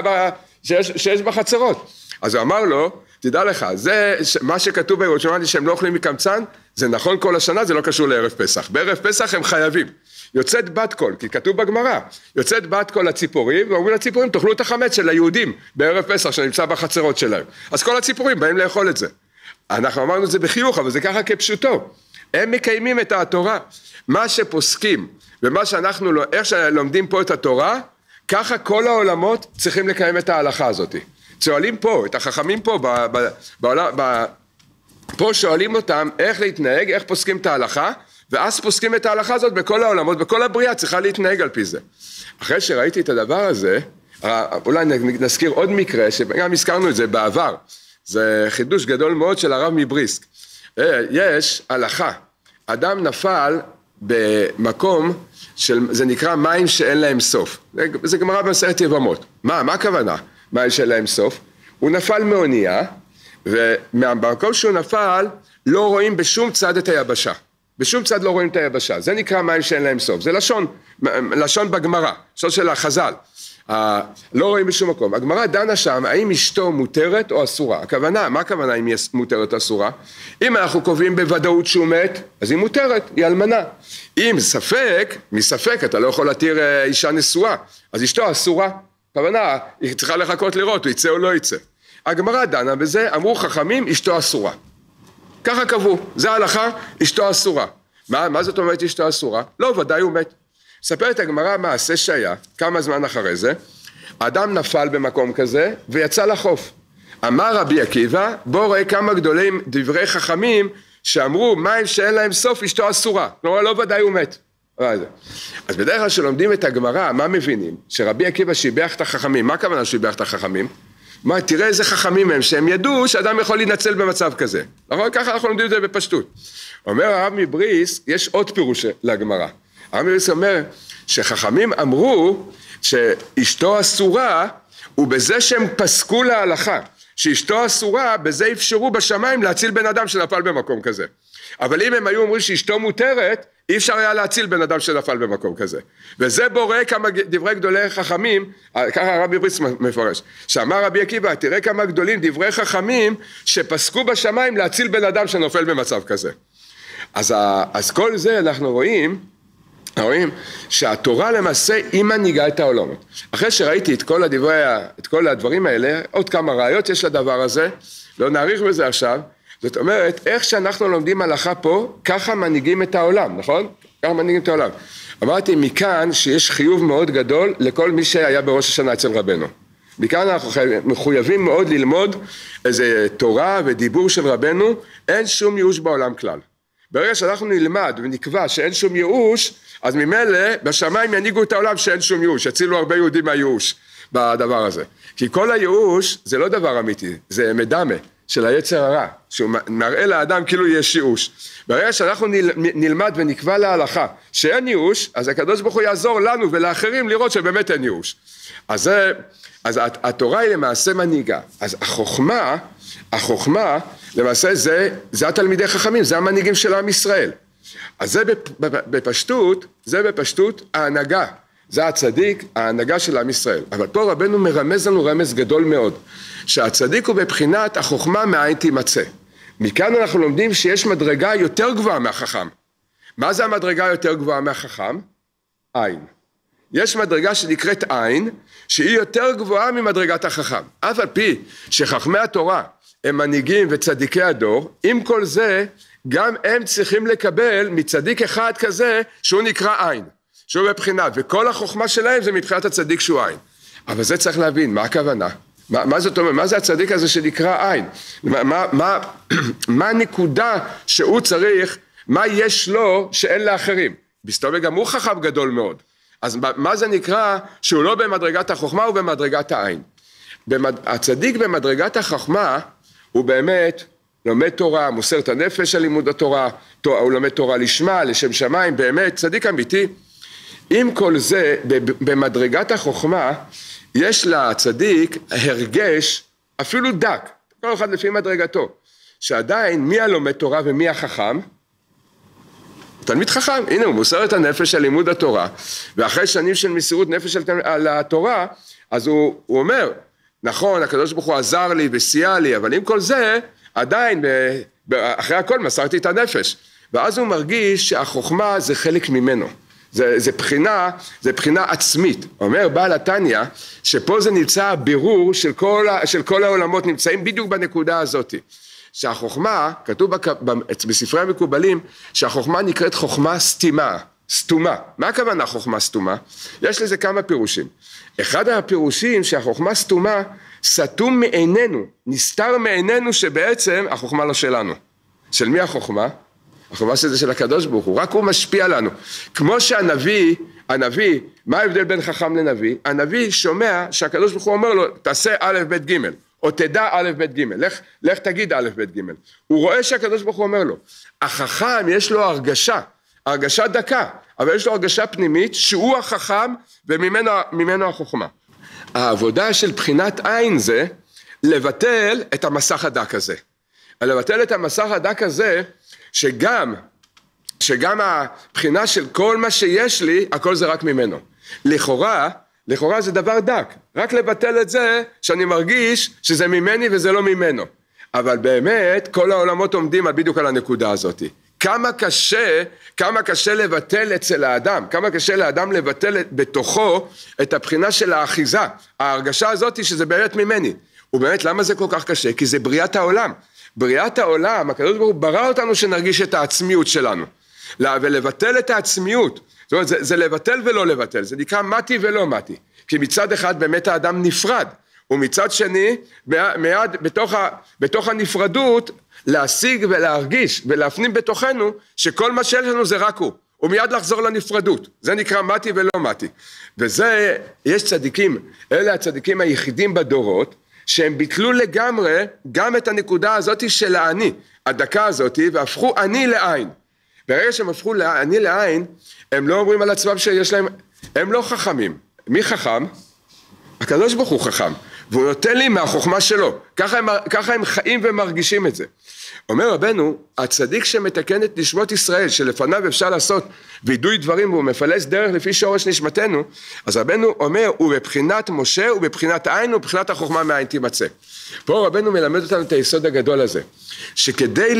שיש בחצרות. אז הוא אמר לו, תדע לך, זה מה שכתוב בירושלמי שהם לא אוכלים מקמצן, זה נכון כל השנה, זה לא קשור לערב פסח. בערב פסח הם חייבים. יוצאת בת קול, כי כתוב בגמרא, יוצאת בת קול לציפורים, ואומרים לציפורים, תאכלו את החמץ של היהודים בערב פסח שנמצא בחצרות שלהם. אז כל הציפורים באים לאכול את זה. אנחנו אמרנו את זה בחיוך, אבל זה ככה כפשוטו. הם מקיימים את התורה. מה שפוסקים, ומה שאנחנו, איך שלומדים פה את התורה, ככה כל העולמות צריכים לקיים את ההלכה הזאת. שואלים פה, את החכמים פה, פה שואלים אותם איך להתנהג, איך פוסקים את ההלכה, ואז פוסקים את ההלכה הזאת בכל העולמות, בכל הבריאה צריכה להתנהג על פי זה. אחרי שראיתי את הדבר הזה, אולי נזכיר עוד מקרה, שגם הזכרנו את זה בעבר, זה חידוש גדול מאוד של הרב מבריסק. יש הלכה, אדם נפל במקום זה נקרא מים שאין להם סוף. זה גמרא במסכת יבמות. מה הכוונה? מים שאין להם סוף? הוא נפל מאונייה, ומהמקום שהוא נפל לא רואים בשום צד את היבשה. בשום צד לא רואים את היבשה. זה נקרא מים שאין להם סוף. זה לשון בגמרא, לשון של החז"ל. לא רואים בשום מקום. הגמרא דנה שם האם אשתו מותרת או אסורה. מה הכוונה אם היא מותרת או אסורה? אם אנחנו קובעים בוודאות שהוא מת, אז היא מותרת, היא אלמנה. אם מספק אתה לא יכול להתיר אישה נשואה, אז אשתו אסורה. הכוונה, היא צריכה לחכות לראות, הוא יצא או לא יצא. הגמרא דנה בזה, אמרו חכמים, אשתו אסורה. ככה קבעו, זה ההלכה, אשתו אסורה. מה זאת אומרת אשתו אסורה? לא, ודאי הוא מת. ספרת הגמרא מעשה שהיה, כמה זמן אחרי זה, האדם נפל במקום כזה ויצא לחוף. אמר רבי עקיבא, בוא רואה כמה גדולים דברי חכמים שאמרו מים שאין להם סוף אשתו אסורה. כלומר לא ודאי הוא מת. אז בדרך כלל שלומדים את הגמרא, מה מבינים? שרבי עקיבא שיבח את החכמים. מה הכוונה שיבח את החכמים? מה, תראה איזה חכמים הם, שהם ידעו שאדם יכול להינצל במצב כזה. נכון? ככה אנחנו לומדים את זה בפשטות. אומר הרב מבריס, יש עוד פירוש לגמרא. הרב מבריס אומר שחכמים אמרו שאשתו אסורה, ובזה שהם פסקו להלכה, שאשתו אסורה, בזה אפשרו בשמיים להציל בן אדם שנפל במקום כזה. אבל אם הם היו אומרים שאשתו מותרת, אי אפשר היה להציל בן אדם שנפל במקום כזה. וזה בורא כמה דברי גדולי חכמים, ככה הרבי בריס מפרש, שאמר רבי עקיבא, תראה כמה גדולים דברי חכמים שפסקו בשמיים להציל בן אדם שנופל במצב כזה. אז כל זה אנחנו רואים שהתורה למעשה היא מנהיגה את העולמות. אחרי שראיתי את כל הדברים האלה, עוד כמה ראיות יש לדבר הזה, לא נאריך בזה עכשיו, זאת אומרת, איך שאנחנו לומדים הלכה פה, ככה מנהיגים את העולם, נכון? ככה מנהיגים את העולם. אמרתי מכאן שיש חיוב מאוד גדול לכל מי שהיה בראש השנה אצל רבנו. מכאן אנחנו מחויבים מאוד ללמוד איזה תורה ודיבור של רבנו, אין שום ייאוש בעולם כלל. ברגע שאנחנו נלמד ונקבע שאין שום ייאוש, אז ממילא בשמיים ינהיגו את העולם שאין שום ייאוש, יצילו הרבה יהודים מהייאוש בדבר הזה. כי כל הייאוש זה לא דבר אמיתי, זה מדמה של היצר הרע, שהוא מראה לאדם כאילו יש ייאוש. ברגע שאנחנו נלמד ונקבע להלכה שאין ייאוש, אז הקדוש ברוך הוא יעזור לנו ולאחרים לראות שבאמת אין ייאוש. אז התורה היא למעשה מנהיגה. אז החוכמה למעשה זה התלמידי חכמים, זה המנהיגים של עם ישראל. אז זה בפשטות ההנהגה, זה הצדיק, ההנהגה של עם ישראל. אבל פה רבנו מרמז לנו רמז גדול מאוד, שהצדיק הוא בבחינת החוכמה מאין תימצא. מכאן אנחנו לומדים שיש מדרגה יותר גבוהה מהחכם. מה זה המדרגה יותר גבוהה מהחכם? עין. יש מדרגה שנקראת עין, שהיא יותר גבוהה ממדרגת החכם. אף על פי שחכמי התורה הם מנהיגים וצדיקי הדור, עם כל זה גם הם צריכים לקבל מצדיק אחד כזה שהוא נקרא עין, שהוא בבחינה, וכל החוכמה שלהם זה מבחינת הצדיק שהוא עין. אבל זה צריך להבין, מה הכוונה? מה זאת אומרת? מה זה הצדיק הזה שנקרא עין? מה הנקודה שהוא צריך, מה יש לו שאין לאחרים? בסתובב גם הוא חכם גדול מאוד. אז מה זה נקרא שהוא לא במדרגת החוכמה, הוא במדרגת העין? הצדיק במדרגת החוכמה הוא באמת לומד תורה, מוסר את הנפש על לימוד התורה, הוא לומד תורה לשמה, לשם שמיים, באמת צדיק אמיתי. עם כל זה, במדרגת החוכמה, יש לצדיק הרגש אפילו דק, כל אחד לפי מדרגתו, שעדיין מי הלומד תורה ומי החכם? תלמיד חכם, הנה הוא מוסר את הנפש על לימוד התורה, ואחרי שנים של מסירות נפש על התורה, אז הוא אומר, נכון, הקדוש ברוך הוא עזר לי וסייע לי, אבל עם כל זה, עדיין, אחרי הכל מסרתי את הנפש. ואז הוא מרגיש שהחוכמה זה חלק ממנו. זה בחינה עצמית. אומר בעל התניא, שפה זה נמצא הבירור של כל העולמות נמצאים בדיוק בנקודה הזאת. שהחוכמה, כתוב בספרי המקובלים, שהחוכמה נקראת חוכמה סתומה. מה הכוונה חוכמה סתומה? יש לזה כמה פירושים. אחד הפירושים שהחוכמה סתומה, סתום מעינינו, נסתר מעינינו שבעצם החוכמה לא שלנו. של מי החוכמה? החוכמה שזה של הקדוש ברוך הוא, רק הוא משפיע לנו. כמו שהנביא, מה ההבדל בין חכם לנביא? הנביא שומע שהקדוש ברוך הוא אומר לו, תעשה א' ב' ג' או תדע א' ב' ג', לך תגיד א' ב' ג'. הוא רואה שהקדוש ברוך הוא אומר לו. החכם יש לו הרגשה, הרגשה דקה, אבל יש לו הרגשה פנימית שהוא החכם וממנו החוכמה. העבודה של בחינת עין זה לבטל את המסך הדק הזה. לבטל את המסך הדק הזה שגם הבחינה של כל מה שיש לי, הכל זה רק ממנו. לכאורה זה דבר דק, רק לבטל את זה שאני מרגיש שזה ממני וזה לא ממנו. אבל באמת כל העולמות עומדים בדיוק על הנקודה הזאת. כמה קשה לבטל אצל האדם, כמה קשה לאדם לבטל בתוכו את הבחינה של האחיזה, ההרגשה הזאת שזה באמת ממני. ובאמת למה זה כל כך קשה? כי זה בריאת העולם. בריאת העולם, הקדוש ברוך הוא ברא אותנו שנרגיש את העצמיות שלנו. ולבטל את העצמיות, זאת אומרת, זה לבטל ולא לבטל, זה נקרא מתי ולא מתי. כי מצד אחד באמת האדם נפרד, ומצד שני, מיד בתוך הנפרדות, להשיג ולהרגיש ולהפנים בתוכנו, שכל מה שיש לנו זה רק הוא, ומיד לחזור לנפרדות. זה נקרא מתי ולא מתי. וזה, יש צדיקים, אלה הצדיקים היחידים בדורות, שהם ביטלו לגמרי גם את הנקודה הזאת של העני, הדקה הזאת, והפכו עני לעין. ברגע שהם הפכו לעני לעין, הם לא אומרים על עצמם שיש להם, הם לא חכמים. מי חכם? הקדוש ברוך הוא חכם, והוא נותן לי מהחוכמה שלו. ככה הם חיים ומרגישים את זה. אומר רבנו, הצדיק שמתקן את נשמות ישראל, שלפניו אפשר לעשות וידוי דברים, והוא מפלס דרך לפי שורש נשמתנו, אז רבנו אומר, הוא בבחינת משה, הוא בבחינת עין, הוא בבחינת החוכמה מהעין תימצא. פה רבנו מלמד אותנו את היסוד הגדול הזה, שכדי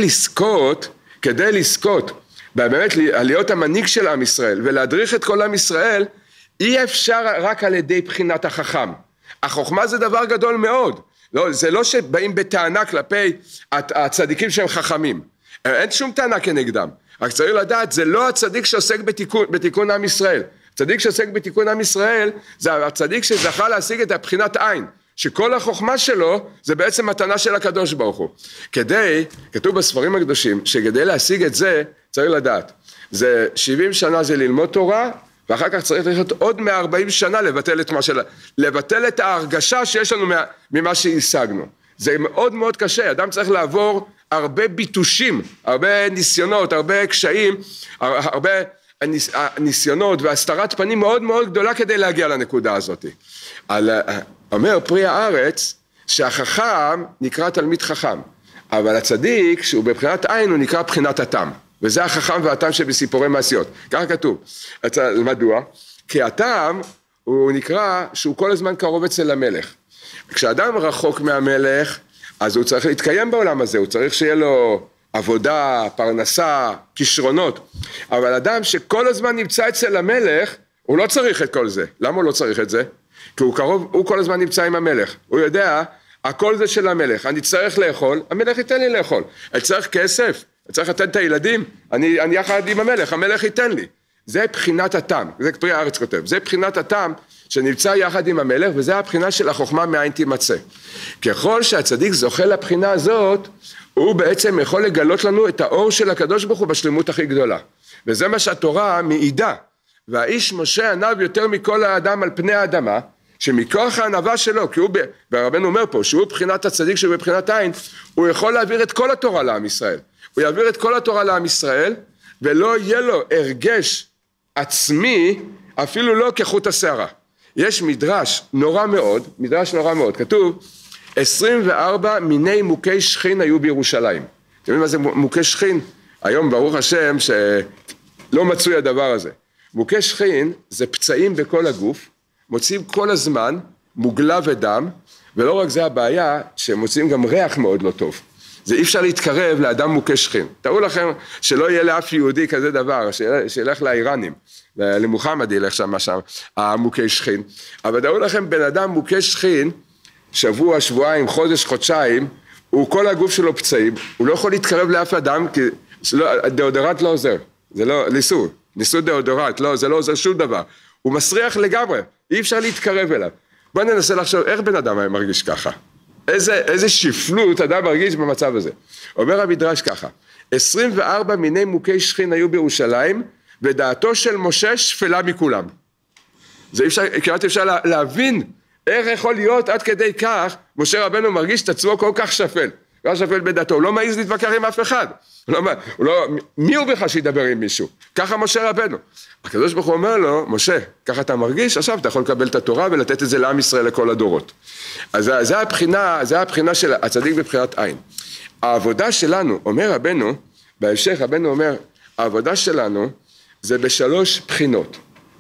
לזכות, באמת להיות המנהיג של עם ישראל, ולהדריך את כל עם ישראל, אי אפשר רק על ידי בחינת החכם. החוכמה זה דבר גדול מאוד. לא, זה לא שבאים בטענה כלפי הצדיקים שהם חכמים. אין שום טענה כנגדם. רק צריך לדעת, זה לא הצדיק שעוסק בתיקון עם ישראל. הצדיק שעוסק בתיקון עם ישראל, זה הצדיק שזכה להשיג את הבחינת עין. שכל החוכמה שלו, זה בעצם מתנה של הקדוש ברוך הוא. כתוב בספרים הקדושים, שכדי להשיג את זה, צריך לדעת. זה 70 שנה זה ללמוד תורה, ואחר כך צריך לחיות עוד 140 שנה לבטל את ההרגשה שיש לנו ממה שהשגנו. זה מאוד מאוד קשה, אדם צריך לעבור הרבה ביטושים, הרבה ניסיונות, הרבה קשיים, הרבה ניסיונות והסתרת פנים מאוד מאוד גדולה כדי להגיע לנקודה הזאת. אומר פרי הארץ שהחכם נקרא תלמיד חכם, אבל הצדיק שהוא בבחינת עין הוא נקרא בחינת התם. וזה החכם והתם שבסיפורי מעשיות. ככה כתוב. מדוע? כי התם הוא נקרא שהוא כל הזמן קרוב אצל המלך. כשאדם רחוק מהמלך, אז הוא צריך להתקיים בעולם הזה, הוא צריך שיהיה לו עבודה, פרנסה, כישרונות. אבל אדם שכל הזמן נמצא אצל המלך, הוא לא צריך את כל זה. למה הוא לא צריך את זה? כי הוא כל הזמן נמצא עם המלך. הוא יודע, הכל זה של המלך. אני צריך לאכול, המלך ייתן לי לאכול. אני צריך כסף. צריך לתת את הילדים, אני יחד עם המלך ייתן לי. זה בחינת התם, זה פרי הארץ כותב, זה בחינת התם שנמצא יחד עם המלך, וזה הבחינה של החוכמה מהעין תימצא. ככל שהצדיק זוכה לבחינה הזאת, הוא בעצם יכול לגלות לנו את האור של הקדוש ברוך הוא בשלמות הכי גדולה. וזה מה שהתורה מעידה. והאיש משה ענב יותר מכל האדם על פני האדמה, שמכוח הענבה שלו, כי והרבנו אומר פה, שהוא בחינת הצדיק שהוא בבחינת עין, הוא יכול להעביר את כל התורה לעם ישראל. הוא יעביר את כל התורה לעם ישראל, ולא יהיה לו הרגש עצמי, אפילו לא כחוט השערה. יש מדרש נורא מאוד, כתוב, 24 מיני מוכי שכין היו בירושלים. אתם יודעים מה זה מוכי שכין? היום ברוך השם שלא מצוי הדבר הזה. מוכי שכין זה פצעים בכל הגוף, מוצאים כל הזמן מוגלה ודם, ולא רק זה הבעיה, שהם מוצאים גם ריח מאוד לא טוב. זה אי אפשר להתקרב לאדם מוכה שכין. תראו לכם שלא יהיה לאף יהודי כזה דבר, שילך לאיראנים, למוחמד ילך שם, המוכה שכין. אבל תראו לכם בן אדם מוכה שכין, שבוע, שבועיים, חודש, חודשיים, הוא כל הגוף שלו פצעים, הוא לא יכול להתקרב לאף אדם, כי דאודורנט לא עוזר. זה לא, ניסו דאודורנט, לא, זה לא עוזר שום דבר. הוא מסריח לגמרי, אי אפשר להתקרב אליו. בוא ננסה לחשוב, איך בן אדם מרגיש ככה? איזה שפלות אדם מרגיש במצב הזה. אומר המדרש ככה, 24 מיני מוכי שכין היו בירושלים, ודעתו של משה שפלה מכולם. זה כמעט אפשר להבין איך יכול להיות עד כדי כך, משה רבנו מרגיש את עצמו כל כך שפל. לא שפל בדעתו, הוא לא מעז להתווכח עם אף אחד. מי הוא בכלל שידבר עם מישהו? ככה משה רבנו. הקדוש ברוך הוא אומר לו, משה, ככה אתה מרגיש, עכשיו אתה יכול לקבל את התורה ולתת את זה לעם ישראל לכל הדורות. אז זה הבחינה של הצדיק בבחינת עין. העבודה שלנו, אומר רבנו, בהמשך רבנו אומר, העבודה שלנו זה בשלוש בחינות,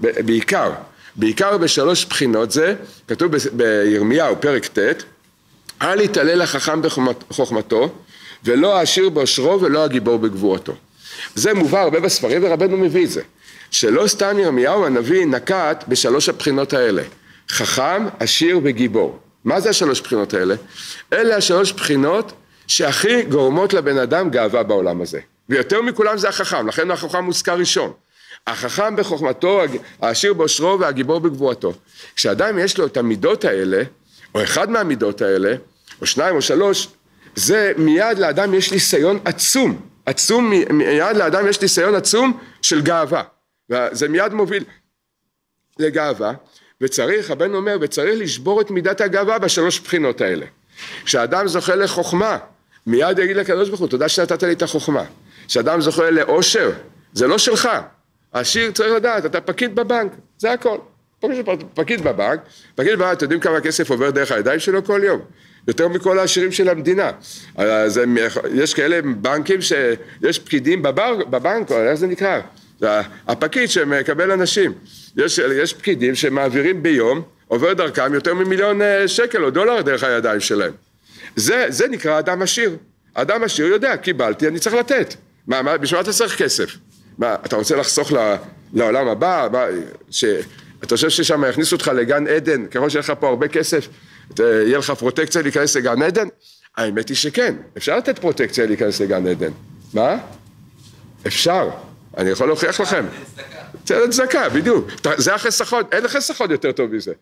בעיקר בשלוש בחינות, זה כתוב בירמיהו פרק ט', אל יתעלל החכם בחוכמתו, ולא העשיר בעושרו ולא הגיבור בגבורתו. זה מובא הרבה בספרים ורבנו מביא את זה, שלא סתם ירמיהו הנביא נקט בשלוש הבחינות האלה, חכם, עשיר וגיבור. מה זה השלוש בחינות האלה? אלה השלוש בחינות שהכי גורמות לבן אדם גאווה בעולם הזה. ויותר מכולם זה החכם, לכן החכם מוזכר ראשון. החכם בחוכמתו, העשיר בעושרו והגיבור בגבורתו. כשאדם יש לו את המידות האלה, או אחד מהמידות האלה, או שניים או שלוש, זה מיד לאדם יש ניסיון עצום, מיד לאדם יש ניסיון עצום של גאווה. וזה מיד מוביל לגאווה, וצריך, הבן אומר, וצריך לשבור את מידת הגאווה בשלוש בחינות האלה. כשאדם זוכה לחוכמה, מיד יגיד לקדוש ברוך הוא, תודה שנתת לי את החוכמה. כשאדם זוכה לעושר, זה לא שלך. העשיר צריך לדעת, אתה פקיד בבנק, זה הכל. פקיד בבנק, אתם יודעים כמה כסף עובר דרך הידיים שלו כל יום? יותר מכל העשירים של המדינה. אז יש כאלה בנקים שיש פקידים בבנק, איך זה נקרא? הפקיד שמקבל אנשים. יש פקידים שמעבירים ביום, עובר דרכם יותר ממיליון שקל או דולר דרך הידיים שלהם. זה נקרא אדם עשיר. אדם עשיר יודע, קיבלתי, אני צריך לתת. בשביל מה אתה צריך כסף? אתה רוצה לחסוך לעולם הבא? אתה חושב ששם יכניסו אותך לגן עדן, ככל שיהיה לך פה הרבה כסף, יהיה לך פרוטקציה להיכנס לגן עדן? האמת היא שכן, אפשר לתת פרוטקציה להיכנס לגן עדן. מה? אפשר, אני יכול להוכיח לכם. תן צדקה, בדיוק. זה החסכון, אין חסכון יותר טוב מזה.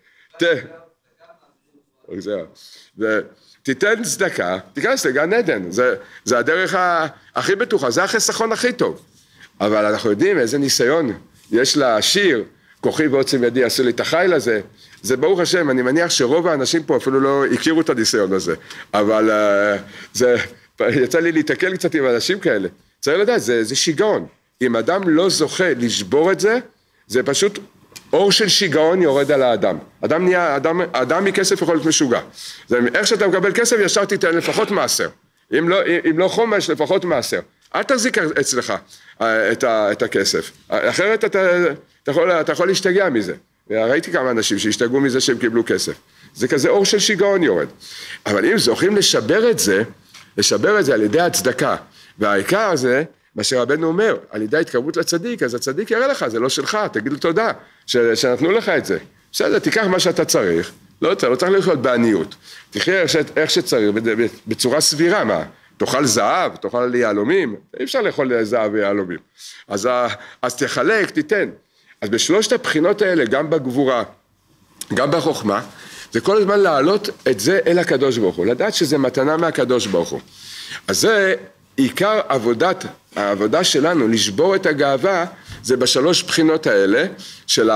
תיתן צדקה, תיכנס לגן עדן, זה הדרך הכי בטוחה, זה החסכון הכי טוב. אבל אנחנו יודעים איזה ניסיון יש לעשיר, כוחי ועוצם ידי עשו לי את החיל הזה, זה ברוך השם, אני מניח שרוב האנשים פה אפילו לא הכירו את הניסיון הזה, אבל יצא לי להתקל קצת עם אנשים כאלה, צריך לדעת, זה שיגעון, אם אדם לא זוכה לשבור את זה, זה פשוט אור של שיגעון יורד על האדם, אדם מכסף יכול להיות משוגע, איך שאתה מקבל כסף ישר תיתן לפחות מעשר, אם לא חומש לפחות מעשר, אל תחזיק אצלך את הכסף, אחרת אתה יכול להשתגע מזה. ראיתי כמה אנשים שהשתגעו מזה שהם קיבלו כסף. זה כזה אור של שיגעון יורד. אבל אם זוכים לשבר את זה על ידי הצדקה, והעיקר זה, מה שרבנו אומר, על ידי התקרבות לצדיק, אז הצדיק יראה לך, זה לא שלך, תגיד לו תודה, שנתנו לך את זה. בסדר, תיקח מה שאתה צריך, לא צריך לחיות בעניות. תחיה איך שצריך, בצורה סבירה, מה? תאכל זהב, תאכל יהלומים, אי אפשר לאכול זהב ויהלומים. אז תחלק, תיתן. אז בשלושת הבחינות האלה, גם בגבורה, גם בחוכמה, זה כל הזמן להעלות את זה אל הקדוש ברוך הוא, לדעת שזה מתנה מהקדוש ברוך הוא. אז זה עיקר העבודה שלנו, לשבור את הגאווה, זה בשלוש בחינות האלה, של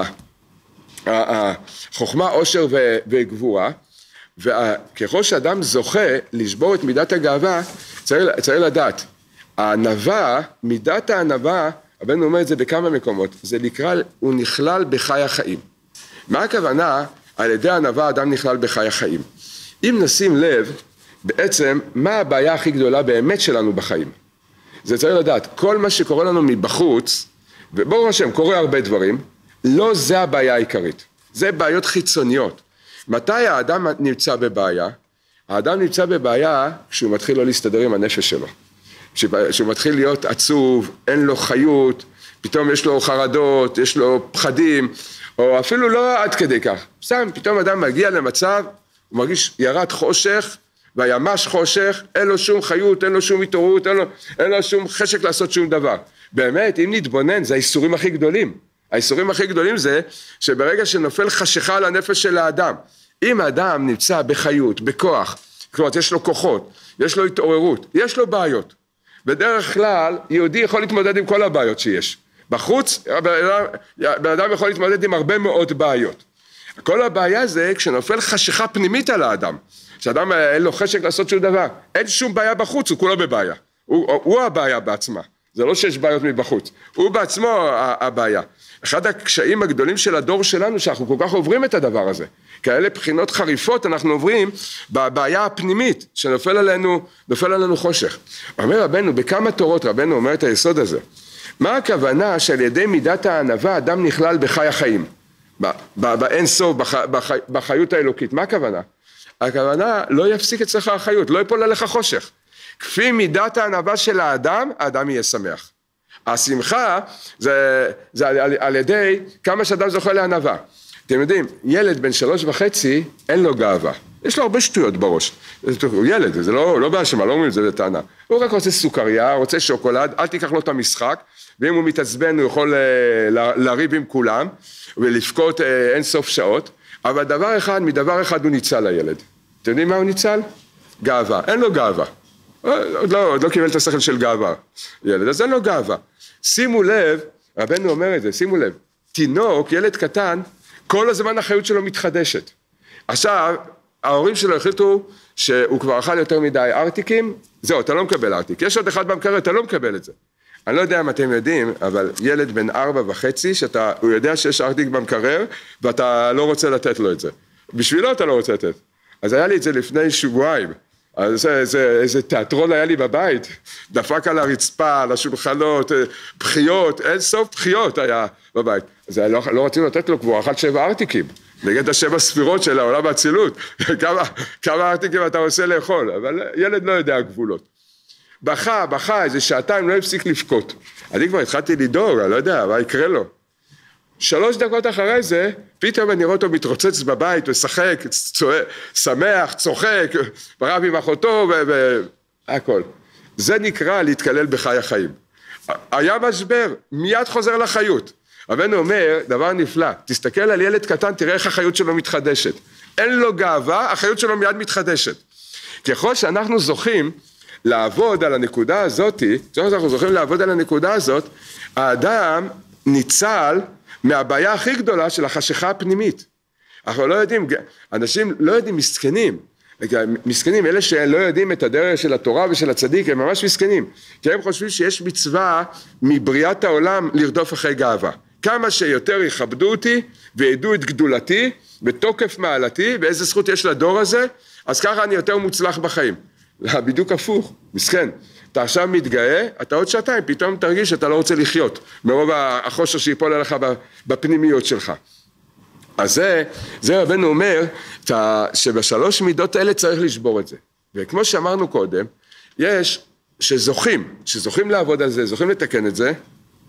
החוכמה, עושר וגבורה, וככל שאדם זוכה לשבור את מידת הגאווה, צריך לדעת, הענווה, מידת הענווה, הבן אומר את זה בכמה מקומות, זה נקרא, הוא נכלל בחי החיים. מה הכוונה? על ידי הענווה אדם נכלל בחי החיים. אם נשים לב, בעצם, מה הבעיה הכי גדולה באמת שלנו בחיים? זה צריך לדעת, כל מה שקורה לנו מבחוץ, וברוך השם, קורה הרבה דברים, לא זה הבעיה העיקרית. זה בעיות חיצוניות. מתי האדם נמצא בבעיה? האדם נמצא בבעיה כשהוא מתחיל לא להסתדר עם הנפש שלו. כשהוא מתחיל להיות עצוב, אין לו חיות, פתאום יש לו חרדות, יש לו פחדים, או אפילו לא עד כדי כך. פתאום אדם מגיע למצב, הוא מרגיש ירד חושך, והימש חושך, אין לו שום חיות, אין לו שום התעוררות, אין לו שום חשק לעשות שום דבר. באמת, אם נתבונן, זה האיסורים הכי גדולים. האיסורים הכי גדולים זה שברגע שנופל חשיכה על הנפש של האדם, אם האדם נמצא בחיות, בכוח, כלומר יש לו כוחות, יש לו התעוררות, יש לו בעיות. בדרך כלל יהודי יכול להתמודד עם כל הבעיות שיש. בחוץ, בן אדם יכול להתמודד עם הרבה מאוד בעיות. כל הבעיה זה כשנופל חשיכה פנימית על האדם, שאדם אין לו חשק לעשות שום דבר, אין שום בעיה בחוץ, הוא כולו בבעיה, הוא הבעיה בעצמה, זה לא שיש בעיות מבחוץ, הוא בעצמו הבעיה. אחד הקשיים הגדולים של הדור שלנו, שאנחנו כל כך עוברים את הדבר הזה, כאלה בחינות חריפות אנחנו עוברים בבעיה הפנימית, שנופל עלינו חושך. אומר רבנו, בכמה תורות רבנו אומר את היסוד הזה, מה הכוונה שעל ידי מידת הענווה אדם נכלל בחי החיים, באין סוף, בחיות האלוקית, מה הכוונה? הכוונה לא יפסיק אצלך החיות, לא יפול עליך חושך, כפי מידת הענווה של האדם יהיה שמח. השמחה זה על ידי כמה שאדם זוכה לענווה. אתם יודעים, ילד בן 3.5 אין לו גאווה, יש לו הרבה שטויות בראש, הוא ילד, זה לא בהאשמה, לא אומרים את זה בטענה, הוא רק רוצה סוכריה, רוצה שוקולד, אל תיקח לו את המשחק, ואם הוא מתעצבן הוא יכול לריב עם כולם ולפקוט אין סוף שעות, אבל מדבר אחד הוא ניצל לילד. אתם יודעים מה הוא ניצל? גאווה, אין לו גאווה. עוד לא קיבל את השכל של גאווה, ילד, אז אין לו גאווה. שימו לב, רבנו אומר את זה, שימו לב, תינוק, ילד קטן, כל הזמן החיות שלו מתחדשת. עכשיו, ההורים שלו החליטו שהוא כבר אכל יותר מדי ארטיקים, זהו, אתה לא מקבל ארטיק. יש עוד אחד במקרר, אתה לא מקבל את זה. אני לא יודע אם אתם יודעים, אבל ילד בן 4.5, הוא יודע שיש ארטיק במקרר, ואתה לא רוצה לתת לו את זה. בשבילו אתה לא רוצה לתת. אז היה לי את זה לפני שבועיים. אז איזה תיאטרון היה לי בבית, דפק על הרצפה, על השולחנות, בחיות, אין סוף בחיות היה בבית. אז לא רצינו לתת לו, כבר אכל 7 ארטיקים, נגד 7 ספירות של העולם האצילות, כמה ארטיקים אתה רוצה לאכול, אבל ילד לא יודע גבולות. בכה, איזה שעתיים לא הפסיק לבכות. אני כבר התחלתי לדאוג, אני לא יודע, מה יקרה לו. 3 דקות אחרי זה, פתאום אני רואה אותו מתרוצץ בבית, ושחק, שמח, צוחק, ברב עם אחותו, והכל. זה נקרא להתקלל בחי החיים. היה משבר, מיד חוזר לחיות. רבנו אומר, דבר נפלא, תסתכל על ילד קטן, תראה איך החיות שלו מתחדשת. אין לו גאווה, החיות שלו מיד מתחדשת. ככל שאנחנו זוכים לעבוד על הנקודה הזאת, האדם ניצל מהבעיה הכי גדולה של החשיכה הפנימית. אנחנו לא יודעים, אנשים לא יודעים, מסכנים, אלה שלא יודעים את הדרך של התורה ושל הצדיק, הם ממש מסכנים, כי הם חושבים שיש מצווה מבריאת העולם לרדוף אחרי גאווה. כמה שיותר יכבדו אותי וידעו את גדולתי בתוקף מעלתי, ואיזה זכות יש לדור הזה, אז ככה אני יותר מוצלח בחיים. בדיוק הפוך, מסכן. אתה עכשיו מתגאה, אתה עוד שעתיים, פתאום תרגיש שאתה לא רוצה לחיות, מרוב החושר שיפול עליך בפנימיות שלך. אז זה רבנו אומר, שבשלוש מידות האלה צריך לשבור את זה. וכמו שאמרנו קודם, יש שזוכים לעבוד על זה, זוכים לתקן את זה,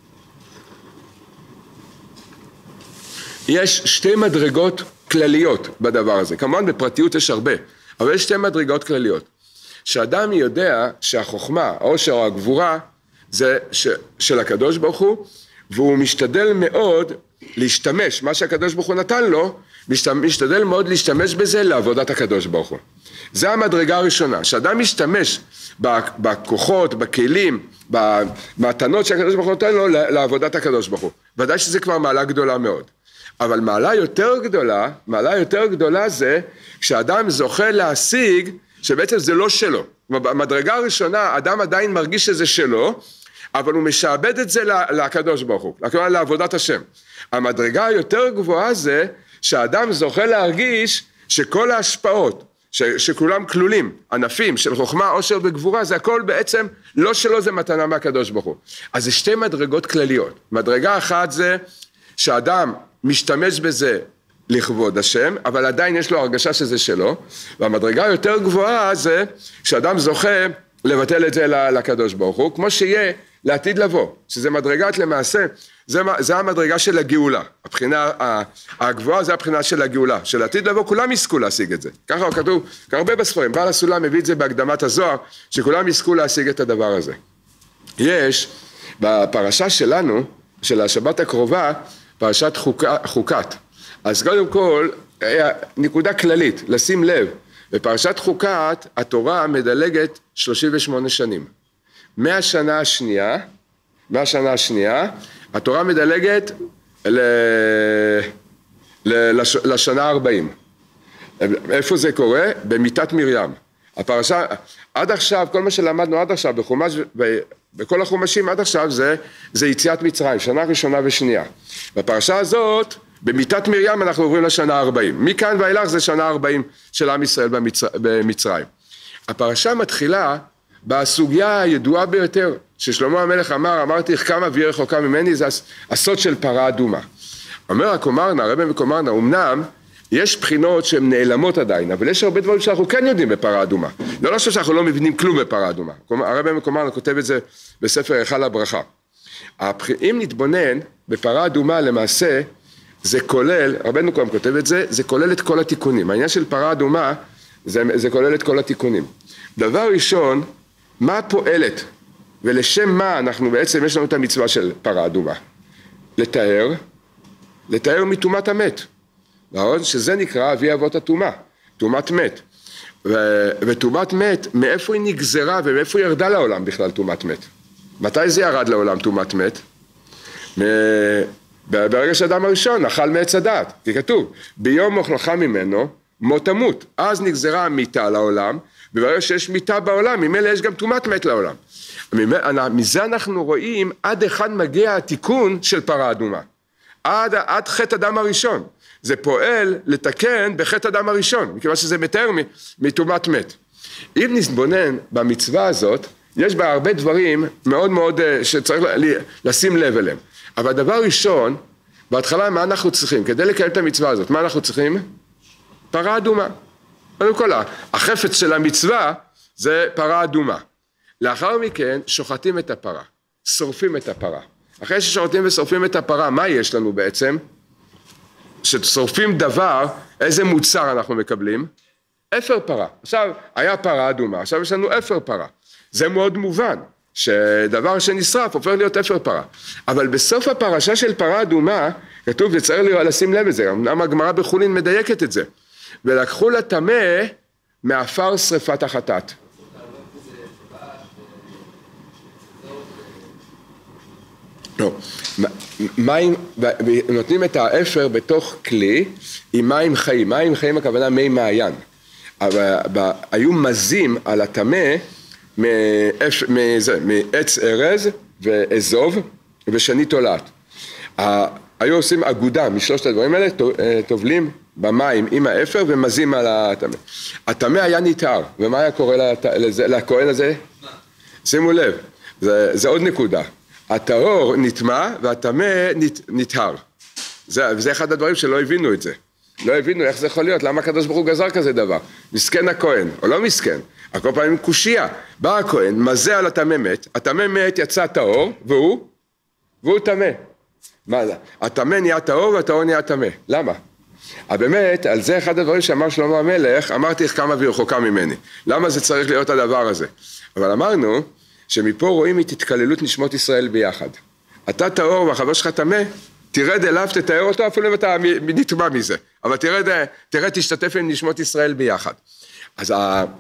יש 2 מדרגות כלליות בדבר הזה. כמובן בפרטיות יש הרבה, אבל יש 2 מדרגות כלליות. שאדם יודע שהחוכמה, העושר או הגבורה, זה של הקדוש ברוך הוא, והוא משתדל מאוד להשתמש, מה שהקדוש ברוך הוא נתן לו, משתדל מאוד להשתמש בזה לעבודת הקדוש ברוך הוא. זה המדרגה הראשונה, שאדם משתמש בכוחות, בכלים, במתנות שהקדוש ברוך הוא נותן לו לעבודת הקדוש ברוך הוא. ודאי שזה כבר מעלה גדולה מאוד. אבל מעלה יותר גדולה זה, כשאדם זוכה להשיג, שבעצם זה לא שלו. במדרגה הראשונה, אדם עדיין מרגיש שזה שלו, אבל הוא משעבד את זה לקדוש ברוך הוא, לעבודת השם. המדרגה היותר גבוהה זה, שהאדם זוכה להרגיש שכל ההשפעות, שכולם כלולים, ענפים של חוכמה, עושר וגבורה, זה הכל בעצם לא שלו, זה מתנה מהקדוש ברוך הוא. אז זה 2 מדרגות כלליות. מדרגה אחת זה, שהאדם משתמש בזה, לכבוד השם, אבל עדיין יש לו הרגשה שזה שלו, והמדרגה יותר גבוהה זה שאדם זוכה לבטל את זה לקדוש ברוך הוא, כמו שיהיה לעתיד לבוא, שזה מדרגת למעשה, זה המדרגה של הגאולה, הבחינה הגבוהה זה הבחינה של הגאולה, של עתיד לבוא כולם יזכו להשיג את זה, ככה הוא כתוב, הרבה בספרים, בעל הסולם מביא את זה בהקדמת הזוהר, שכולם יזכו להשיג את הדבר הזה. יש בפרשה שלנו, של השבת הקרובה, פרשת חוקת, אז קודם כל, נקודה כללית, לשים לב, בפרשת חוקת, התורה מדלגת 38 שנים. מהשנה השנייה, התורה מדלגת לשנה 40. איפה זה קורה? במיתת מרים. הפרשה, עד עכשיו, כל מה שלמדנו עד עכשיו, בחומש, בכל החומשים עד עכשיו זה יציאת מצרים, שנה ראשונה ושנייה. בפרשה הזאת, במיתת מרים אנחנו עוברים לשנה 40. מכאן ואילך זה שנה 40 של עם ישראל במצרים. הפרשה מתחילה בסוגיה הידועה ביותר, ששלמה המלך אמרתי איך כמה והיא רחוקה ממני, זה הסוד של פרה אדומה. אומר הקומרנה, הרבי מקומרנה, אמנם יש בחינות שהן נעלמות עדיין, אבל יש הרבה דברים שאנחנו כן יודעים בפרה אדומה. לא חושב שאנחנו לא מבינים כלום בפרה אדומה. הרבי מקומרנה כותב את זה בספר היכל הברכה. אם נתבונן בפרה אדומה למעשה, זה כולל, רבנו קודם כותב את זה, זה כולל את כל התיקונים. העניין של פרה אדומה, זה כולל את כל התיקונים. דבר ראשון, מה פועלת ולשם מה אנחנו בעצם, יש לנו את המצווה של פרה אדומה? לתאר מטומאת המת. נכון? שזה נקרא אבי אבות הטומאה, טומאת מת. וטומאת מת, מאיפה היא נגזרה ומאיפה היא ירדה לעולם בכלל טומאת מת? מתי זה ירד לעולם טומאת מת? ברגע שהאדם הראשון אכל מעץ הדעת, כי כתוב, ביום אוכלך ממנו מות תמות. אז נגזרה המיתה לעולם, וברגע שיש מיתה בעולם, ממילא יש גם טומאת מת לעולם. מזה אנחנו רואים עד אחד מגיע התיקון של פרה אדומה. עד חטא אדם הראשון. זה פועל לתקן בחטא אדם הראשון, מכיוון שזה מתאר מטומאת מת. אם נתבונן במצווה הזאת, יש בה הרבה דברים מאוד מאוד שצריך לשים לב אליהם. אבל דבר ראשון, בהתחלה מה אנחנו צריכים? כדי לקיים את המצווה הזאת, מה אנחנו צריכים? פרה אדומה. קודם כל, החפץ של המצווה זה פרה אדומה. לאחר מכן שוחטים את הפרה, שורפים את הפרה. אחרי ששוחטים ושורפים את הפרה, מה יש לנו בעצם? ששורפים דבר, איזה מוצר אנחנו מקבלים? אפר פרה. עכשיו, היה פרה אדומה, עכשיו יש לנו אפר פרה. זה מאוד מובן, שדבר שנשרף הופך להיות אפר פרה. אבל בסוף הפרשה של פרה אדומה, כתוב וצריך לשים לב את זה, אמנם הגמרא בחולין מדייקת את זה. ולקחו לטמא מעפר שריפת החטאת. לא, מים, נותנים את האפר בתוך כלי עם מים חיים. מים חיים הכוונה מי מעיין. אבל היו מזים על הטמא מעץ ארז ואזוב ושני תולעת. היו עושים אגודה משלושת הדברים האלה, טובלים במים עם האפר ומזים על הטמא. הטמא היה נטהר, ומה היה קורה לכהן הזה? שימו לב, זה עוד נקודה. הטהור נטמא והטמא נטהר. וזה אחד הדברים שלא הבינו את זה. לא הבינו איך זה יכול להיות, למה הקדוש ברוך הוא גזר כזה דבר. מסכן הכהן, או לא מסכן, הכל פעמים קושיה. בא הכהן, מזה על הטמא מת, הטמא מת יצא טהור, והוא טמא. מה זה? הטמא נהיה טהור והטהור נהיה טמא. למה? באמת, על זה אחד הדברים שאמר שלמה המלך, אמרתי איך כמה והיא רחוקה ממני. למה זה צריך להיות הדבר הזה? אבל אמרנו, שמפה רואים את התקללות נשמות ישראל ביחד. אתה טהור והחבר שלך טמא, תרד אליו, תתאר אותו, אפילו אם אתה נטמא מזה. אבל תרד, תשתתף עם נשמות ישראל ביחד. אז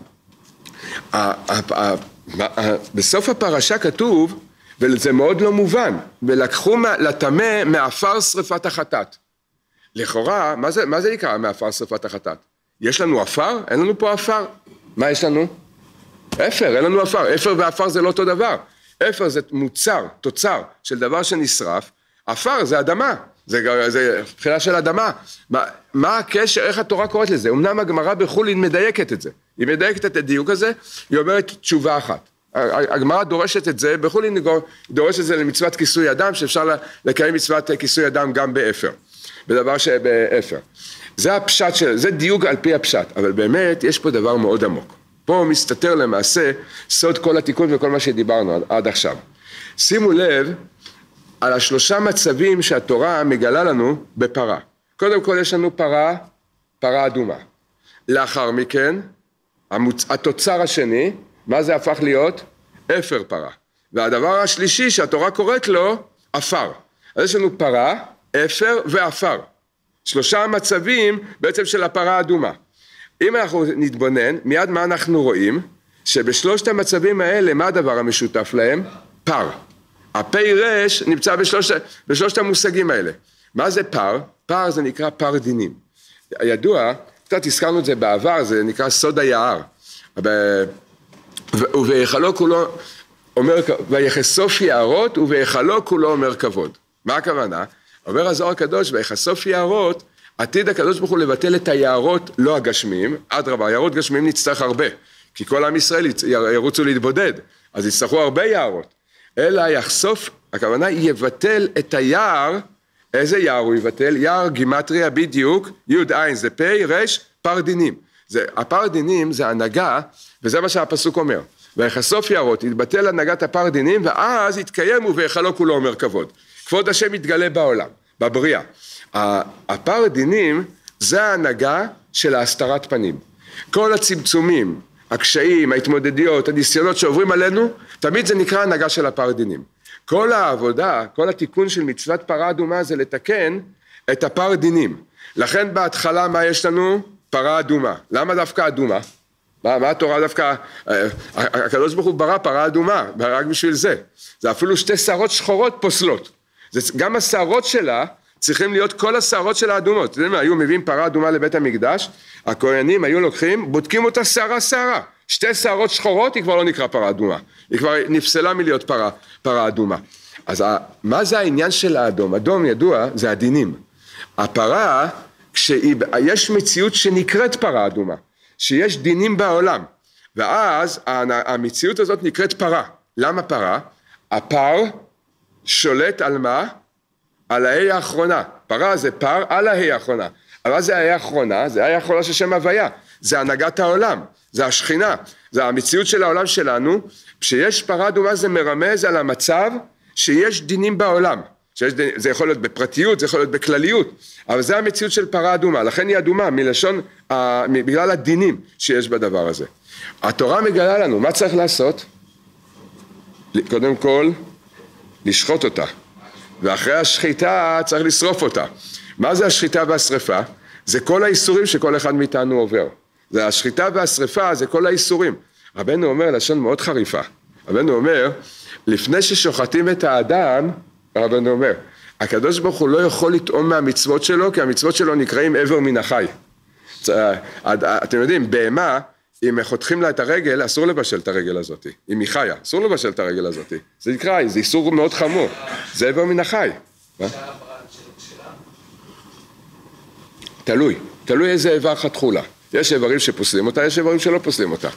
בסוף הפרשה כתוב, וזה מאוד לא מובן, ולקחו לטמא מעפר שריפת החטאת. לכאורה, מה זה נקרא מעפר שריפת החטאת? יש לנו עפר? אין לנו פה עפר. מה יש לנו? אפר, אין לנו אפר. אפר ואפר זה לא אותו דבר. אפר זה מוצר, תוצר של דבר שנשרף. אפר זה אדמה. זה בחינה של אדמה. מה הקשר, איך התורה קוראת לזה? אמנם הגמרא בחולין מדייקת את זה. היא מדייקת את הדיוק הזה, היא אומרת תשובה אחת. הגמרא דורשת את זה, בחולין דורשת את זה למצוות כיסוי אדם, שאפשר לקיים מצוות כיסוי אדם גם באפר. בדבר שבאפר. זה הפשט זה דיוק על פי הפשט. אבל באמת יש פה דבר מאוד עמוק. פה מסתתר למעשה סוד כל התיקון וכל מה שדיברנו עד עכשיו. שימו לב על השלושה מצבים שהתורה מגלה לנו בפרה. קודם כל יש לנו פרה אדומה. לאחר מכן, התוצר השני, מה זה הפך להיות? אפר פרה. והדבר השלישי שהתורה קוראת לו, אפר. אז יש לנו פרה, אפר ואפר. שלושה מצבים בעצם של הפרה האדומה. אם אנחנו נתבונן, מיד מה אנחנו רואים? שבשלושת המצבים האלה, מה הדבר המשותף להם? פר. הפי רש נמצא בשלושת המושגים האלה. מה זה פר? פר זה נקרא פר דינים. ידוע קצת הזכרנו את זה בעבר, זה נקרא סוד היער. ובהיכלו כולו אומר, ויחשוף יערות, ובהיכלו כולו אומר כבוד. מה הכוונה? אומר הזוהר הקדוש, ויחשוף יערות, עתיד הקדוש ברוך הוא לבטל את היערות לא הגשמיים, אדרבה, יערות גשמיים נצטרך הרבה, כי כל עם ישראל ירוצו להתבודד, אז יצטרכו הרבה יערות, אלא יחשוף, הכוונה יבטל את היער, איזה יער הוא יבטל? יער גימטריה בדיוק, י' עין זה פ' ר' פר דינים, הפר דינים זה הנהגה, וזה מה שהפסוק אומר, ויחשוף יערות, יתבטל הנהגת הפר דינים, ואז יתקיים ובהיכלו כולו אומר כבוד, כבוד השם יתגלה בעולם, בבריאה. הפר דינים זה ההנהגה של ההסתרת פנים. כל הצמצומים, הקשיים, ההתמודדויות, הניסיונות שעוברים עלינו, תמיד זה נקרא הנהגה של הפר דינים. כל העבודה, כל התיקון של מצוות פרה אדומה זה לתקן את הפר דינים. לכן בהתחלה מה יש לנו? פרה אדומה. למה דווקא אדומה? מה התורה דווקא? הקדוש ברוך הוא ברא פרה אדומה, רק בשביל זה. זה אפילו שתי שערות שחורות פוסלות. גם השערות שלה צריכים להיות כל השערות של האדומות. אתם יודעים, היו מביאים פרה אדומה לבית המקדש, הכהנים היו לוקחים, בודקים אותה שערה. שתי שערות שחורות היא כבר לא נקרא פרה אדומה. היא כבר נפסלה מלהיות פרה אדומה. אז מה זה העניין של האדום? אדום ידוע, זה הדינים. הפרה, יש מציאות שנקראת פרה אדומה, שיש דינים בעולם, ואז המציאות הזאת נקראת פרה. למה פרה? הפר שולט על מה? על ההי האחרונה. פרה זה פר על ההי האחרונה. אבל זה ההי האחרונה, זה ההי האחרונה של שם הוויה. זה הנהגת העולם, זה השכינה, זה המציאות של העולם שלנו. כשיש פרה אדומה זה מרמז על המצב שיש דינים בעולם. זה יכול להיות בפרטיות, זה יכול להיות בכלליות, אבל זה המציאות של פרה אדומה, לכן היא אדומה, בגלל הדינים שיש בדבר הזה. התורה מגלה לנו, מה צריך לעשות? קודם כל, לשחוט אותה, ואחרי השחיטה צריך לשרוף אותה. מה זה השחיטה והשריפה? זה כל האיסורים שכל אחד מאיתנו עובר. זה השחיטה והשריפה, זה כל האיסורים. רבנו אומר, לשון מאוד חריפה, רבנו אומר, לפני ששוחטים את האדם, רבנו אומר, הקדוש ברוך הוא לא יכול לטעום מהמצוות שלו, כי המצוות שלו נקראים עבר מן החי. אתם יודעים, בהמה, אם חותכים לה את הרגל, אסור לבשל את הרגל הזאת. אם היא חיה, אסור לבשל את הרגל הזאת. זה נקרא, זה איסור מאוד חמור. זה עבר מן החי. תלוי איזה איבר חתכו לה. יש איברים שפוסלים אותה, יש איברים שלא פוסלים אותה.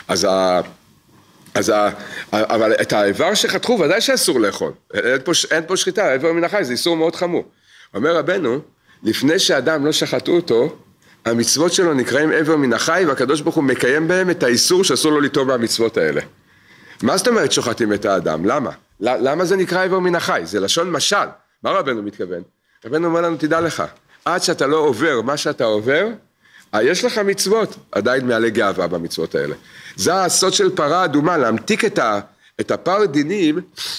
אבל את האיבר שחתכו ודאי שאסור לאכול. אין פה שחיטה, עבר מן החי, זה איסור מאוד חמור. אומר רבנו, לפני שאדם לא שחטו אותו, המצוות שלו נקראים עבר מן החי, והקדוש ברוך הוא מקיים בהם את האיסור שאסור לו לטעום מהמצוות האלה. מה זאת אומרת שוחטים את האדם? למה? למה זה נקרא עבר מן החי? זה לשון משל. מה רבנו מתכוון? רבנו אומר לנו, תדע לך, עד שאתה לא עובר מה שאתה עובר, יש לך מצוות, עדיין מעלה גאווה במצוות האלה. זה הסוד של פרה אדומה, להמתיק את הפר דינים,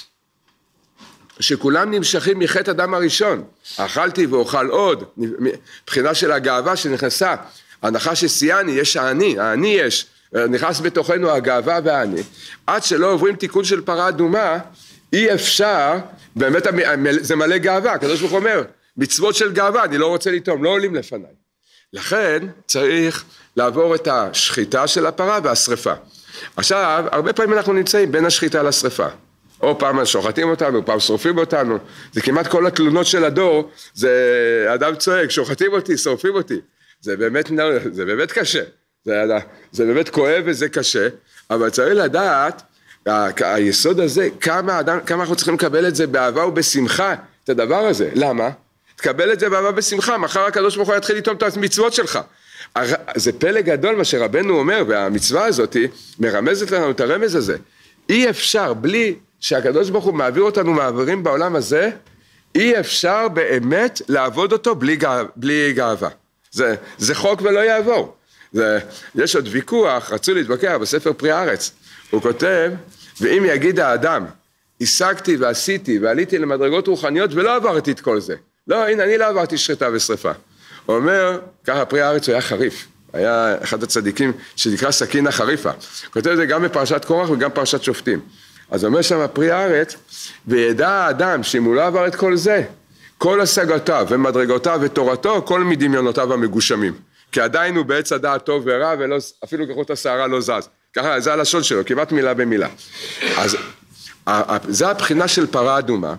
שכולם נמשכים מחטא אדם הראשון. אכלתי ואוכל עוד, מבחינה של הגאווה שנכנסה, הנחש שסייני, יש העני יש, נכנס בתוכנו הגאווה והעני, עד שלא עוברים תיקון של פרה אדומה, אי אפשר, באמת זה מלא גאווה, הקדוש ברוך הוא אומר, מצוות של גאווה, אני לא רוצה לטעום, לא עולים לפניי. לכן צריך לעבור את השחיטה של הפרה והשריפה. עכשיו, הרבה פעמים אנחנו נמצאים בין השחיטה לשריפה. או פעם שוחטים אותנו, או פעם שורפים אותנו. זה כמעט כל התלונות של הדור, זה אדם צועק, שוחטים אותי, שורפים אותי. זה באמת קשה. זה באמת כואב וזה קשה, אבל צריך לדעת, היסוד הזה, כמה אנחנו צריכים לקבל את זה באהבה ובשמחה, את הדבר הזה. למה? תקבל את זה באהבה בשמחה, מחר הקדוש ברוך הוא יתחיל לטעום את המצוות שלך. זה פלא גדול מה שרבנו אומר, והמצווה הזאת מרמזת לנו את הרמז הזה. אי אפשר, בלי שהקדוש ברוך הוא מעביר אותנו מעברים בעולם הזה, אי אפשר באמת לעבוד אותו בלי גאווה. זה חוק ולא יעבור. יש עוד ויכוח, רצו להתווכח בספר פרי הארץ. הוא כותב, ואם יגיד האדם, השגתי ועשיתי ועליתי למדרגות רוחניות ולא עברתי את כל זה. לא, הנה, אני לא עברתי שחיטה ושריפה. הוא אומר, ככה פרי הארץ הוא היה חריף. היה אחד הצדיקים שנקרא סכין החריפה. הוא כותב את זה גם בפרשת קורח וגם פרשת שופטים. אז אומר שם פרי הארץ, וידע האדם שאם הוא לא עבר את כל זה, כל השגותיו ומדרגותיו ותורתו, כל מדמיונותיו המגושמים. כי עדיין הוא בעץ הדעת טוב ורע, ואפילו כחוט השערה לא זז. ככה, זה הלשון שלו, כמעט מילה במילה. אז זה הבחינה של פרה אדומה,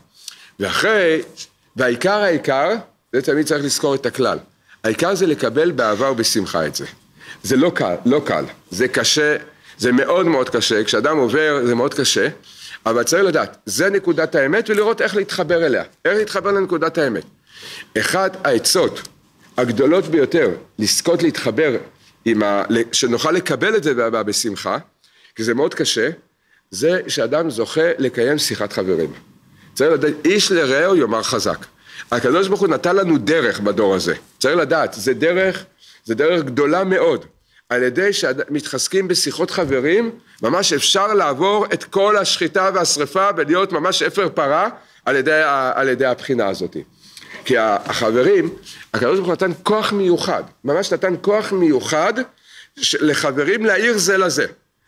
והעיקר, זה תמיד צריך לזכור את הכלל. העיקר זה לקבל באהבה ובשמחה את זה. זה לא קל, זה קשה, זה מאוד מאוד קשה, כשאדם עובר זה מאוד קשה, אבל צריך לדעת, זה נקודת האמת ולראות איך להתחבר אליה, איך להתחבר לנקודת האמת. אחד העצות הגדולות ביותר, לזכות להתחבר, שנוכל לקבל את זה בשמחה, כי זה מאוד קשה, זה שאדם זוכה לקיים שיחת חברים. צריך לדעת, איש לרעהו יאמר חזק. הקדוש ברוך הוא נתן לנו דרך בדור הזה. צריך לדעת, זה דרך גדולה מאוד. על ידי שמתחזקים בשיחות חברים, ממש אפשר לעבור את כל השחיטה והשריפה ולהיות ממש אפר פרה על ידי הבחינה הזאת. כי החברים, הקדוש ברוך הוא נתן כוח מיוחד, ממש נתן כוח מיוחד לחברים להעיר זה לזה.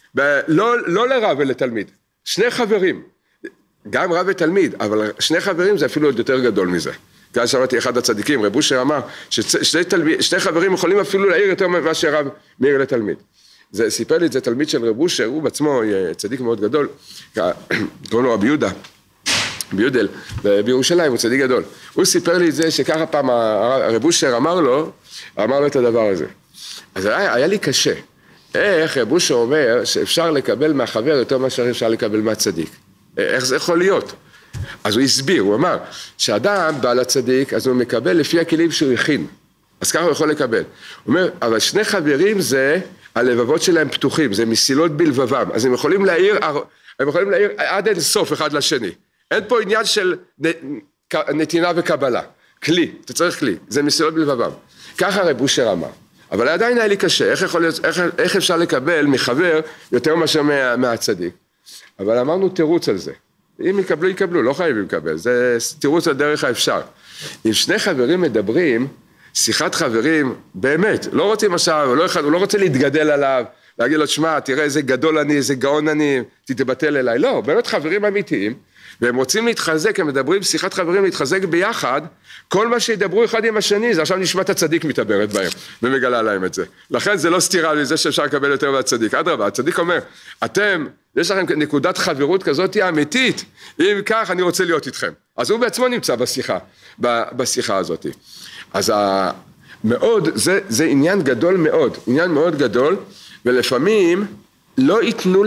לא לרב ולתלמיד, שני חברים. גם רב ותלמיד, אבל שני חברים זה אפילו עוד יותר גדול מזה. כאן שמעתי אחד הצדיקים, רב אושר אמר, ששני חברים יכולים אפילו להעיר יותר ממה שרב מעיר לתלמיד. סיפר לי את זה תלמיד של רב אושר, הוא בעצמו צדיק מאוד גדול, קוראים לו רבי יהודה, ביודל, בירושלים, הוא צדיק גדול. הוא סיפר לי את זה שככה פעם רב אושר אמר לו את הדבר הזה. אז היה לי קשה. איך רב אושר אומר שאפשר לקבל מהחבר יותר מאשר אפשר לקבל מהצדיק? איך זה יכול להיות? אז הוא הסביר, הוא אמר, שאדם בא לצדיק, אז הוא מקבל לפי הכלים שהוא הכין. אז ככה הוא יכול לקבל. הוא אומר, אבל שני חברים זה, הלבבות שלהם פתוחים, זה מסילות בלבבם. אז הם יכולים להעיר עד אין סוף אחד לשני. אין פה עניין של נתינה וקבלה. כלי, אתה צריך כלי, זה מסילות בלבבם. ככה רב אושר אמר. אבל עדיין היה לי קשה, איך אפשר לקבל מחבר יותר מאשר מהצדיק? אבל אמרנו תירוץ על זה. אם יקבלו, יקבלו, לא חייבים לקבל, זה תירוץ על דרך האפשר. אם שני חברים מדברים, שיחת חברים, באמת, לא רוצים עכשיו, הוא לא רוצה להתגדל עליו, להגיד לו, שמע, תראה איזה גדול אני, איזה גאון אני, תתבטל אליי. לא, באמת חברים אמיתיים, והם רוצים להתחזק, הם מדברים, שיחת חברים להתחזק ביחד, כל מה שידברו אחד עם השני, זה עכשיו נשמת הצדיק מתעברת בהם, ומגלה להם את זה. לכן זה לא סתירה לזה שאפשר לקבל יותר מהצדיק. אדרבה, הצדיק אומר, אתם, יש לכם נקודת חברות כזאת אמיתית, אם כך אני רוצה להיות איתכם. אז הוא בעצמו נמצא בשיחה הזאת. אז מאוד, זה עניין גדול מאוד, עניין מאוד גדול, ולפעמים לא ייתנו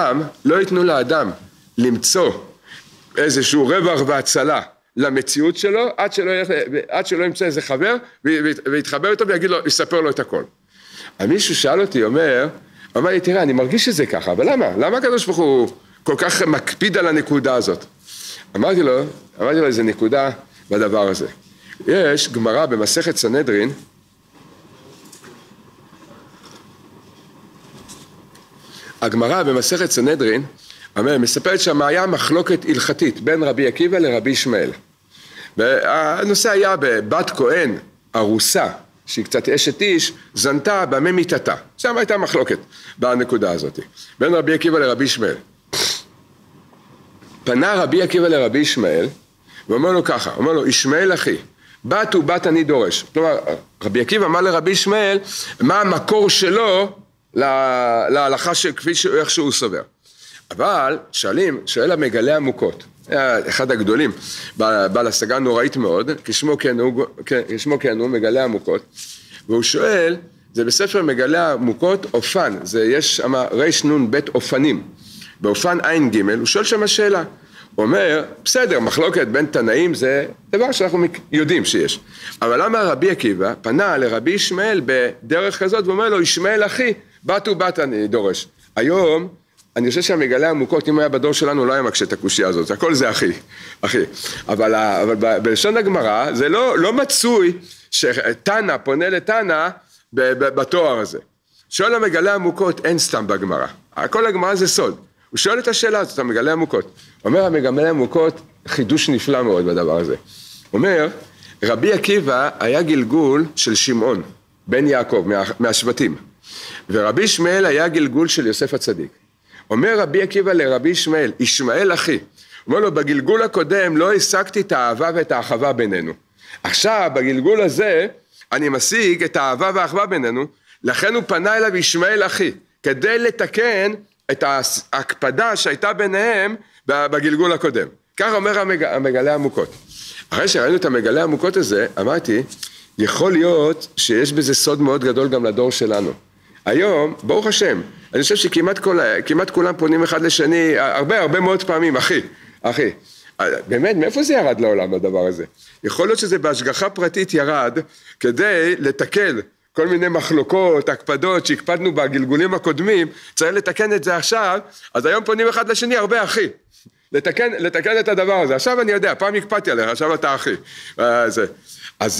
לאדם למצוא איזשהו רווח והצלה למציאות שלו, עד שלא ימצא איזה חבר, ויתחבר איתו ויגיד לו, יספר לו את הכל. מישהו שאל אותי, אמר לי, תראה, אני מרגיש שזה ככה, אבל למה? למה הקדוש ברוך הוא כל כך מקפיד על הנקודה הזאת? אמרתי לו איזה נקודה בדבר הזה. יש גמרא במסכת סנהדרין, הגמרא במסכת סנהדרין, מספרת שם היה מחלוקת הלכתית בין רבי עקיבא לרבי ישמעאל. והנושא היה בבת כהן, ארוסה, שהיא קצת אשת איש, זנתה במי מיטתה. שם הייתה מחלוקת בנקודה הזאת, בין רבי עקיבא לרבי ישמעאל. פנה רבי עקיבא לרבי ישמעאל, ואומר לו ככה, אומר לו, ישמעאל אחי, בת ובת אני דורש. כלומר, רבי עקיבא אמר לרבי ישמעאל, מה המקור שלו להלכה כפי איך שהוא סובר. אבל שואל המגלה עמוקות, אחד הגדולים, בעל השגה נוראית מאוד, כשמו כן הוא מגלה עמוקות, והוא שואל, זה בספר מגלה עמוקות אופן, יש שם רש נון בית אופנים, באופן עין ג' הוא שואל שם השאלה, הוא אומר, בסדר, מחלוקת בין תנאים זה דבר שאנחנו יודעים שיש, אבל למה רבי עקיבא פנה לרבי ישמעאל בדרך כזאת, ואומר לו, ישמעאל אחי, בת ובת אני דורש. היום, אני חושב שהמגלה עמוקות, אם היה בדור שלנו, לא היה מקשה את הקושיה הזאת, הכל זה אחי. אבל בלשון הגמרא, זה לא מצוי שתנא פונה לתנא בתואר הזה. שואל המגלה עמוקות, אין סתם בגמרא. כל הגמרא זה סוד. הוא שואל את השאלה הזאת, המגלה עמוקות. אומר המגלה עמוקות, חידוש נפלא מאוד בדבר הזה. אומר, רבי עקיבא היה גלגול של שמעון, בן יעקב, מהשבטים. ורבי ישמעאל היה גלגול של יוסף הצדיק. אומר רבי עקיבא לרבי ישמעאל, ישמעאל אחי, אומר לו, בגלגול הקודם לא השגתי את האהבה ואת האחווה בינינו. עכשיו, בגלגול הזה, אני משיג את האהבה והאחווה בינינו, לכן הוא פנה אליו ישמעאל אחי, כדי לתקן את ההקפדה שהייתה ביניהם בגלגול הקודם. כך אומר המגלה עמוקות. אחרי שראינו את המגלה עמוקות הזה, אמרתי, יכול להיות שיש בזה סוד מאוד גדול גם לדור שלנו. היום, ברוך השם, אני חושב שכמעט כולם פונים אחד לשני, הרבה מאוד פעמים, אחי. באמת, מאיפה זה ירד לעולם הדבר הזה? יכול להיות שזה בהשגחה פרטית ירד, כדי לתקן כל מיני מחלוקות, הקפדות שהקפדנו בגלגולים הקודמים, צריך לתקן את זה עכשיו, אז היום פונים אחד לשני הרבה אחי. לתקן את הדבר הזה. עכשיו אני יודע, פעם הקפדתי עליך, עכשיו אתה אחי. אז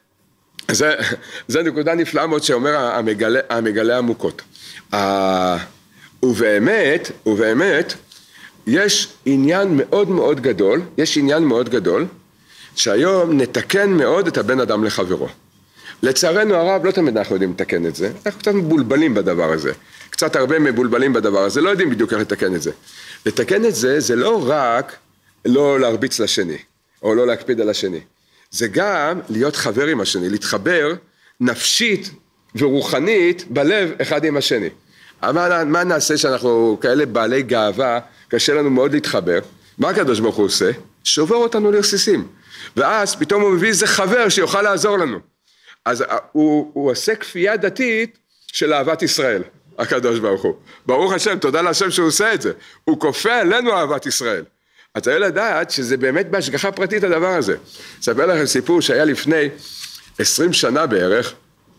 זה נקודה נפלאה מאוד שאומר המגלה עמוקות. ובאמת, יש עניין מאוד גדול, שהיום נתקן מאוד את הבן אדם לחברו. לצערנו הרב, לא תמיד אנחנו יודעים לתקן את זה, אנחנו קצת מבולבלים בדבר הזה, קצת הרבה מבולבלים בדבר הזה, לא יודעים בדיוק איך לתקן את זה. לתקן את זה, זה לא רק לא להרביץ לשני, או לא להקפיד על השני, זה גם להיות חבר עם השני, להתחבר נפשית ורוחנית בלב אחד עם השני. מה נעשה שאנחנו כאלה בעלי גאווה, קשה לנו מאוד להתחבר, מה הקדוש ברוך הוא עושה? שובר אותנו לרסיסים, ואז פתאום הוא מביא איזה חבר שיוכל לעזור לנו. אז הוא עושה כפייה דתית של אהבת ישראל, הקדוש ברוך הוא. ברוך השם, תודה להשם שהוא עושה את זה. הוא כופה עלינו אהבת ישראל. אז צריך לדעת שזה באמת בהשגחה פרטית הדבר הזה. אספר לכם סיפור שהיה לפני 20 שנה בערך.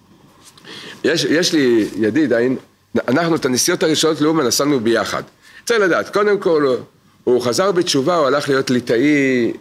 יש לי ידיד, אנחנו את הנסיעות הראשונות לאומן נסענו ביחד. צריך לדעת, קודם כל הוא חזר בתשובה, הוא הלך להיות ליטאי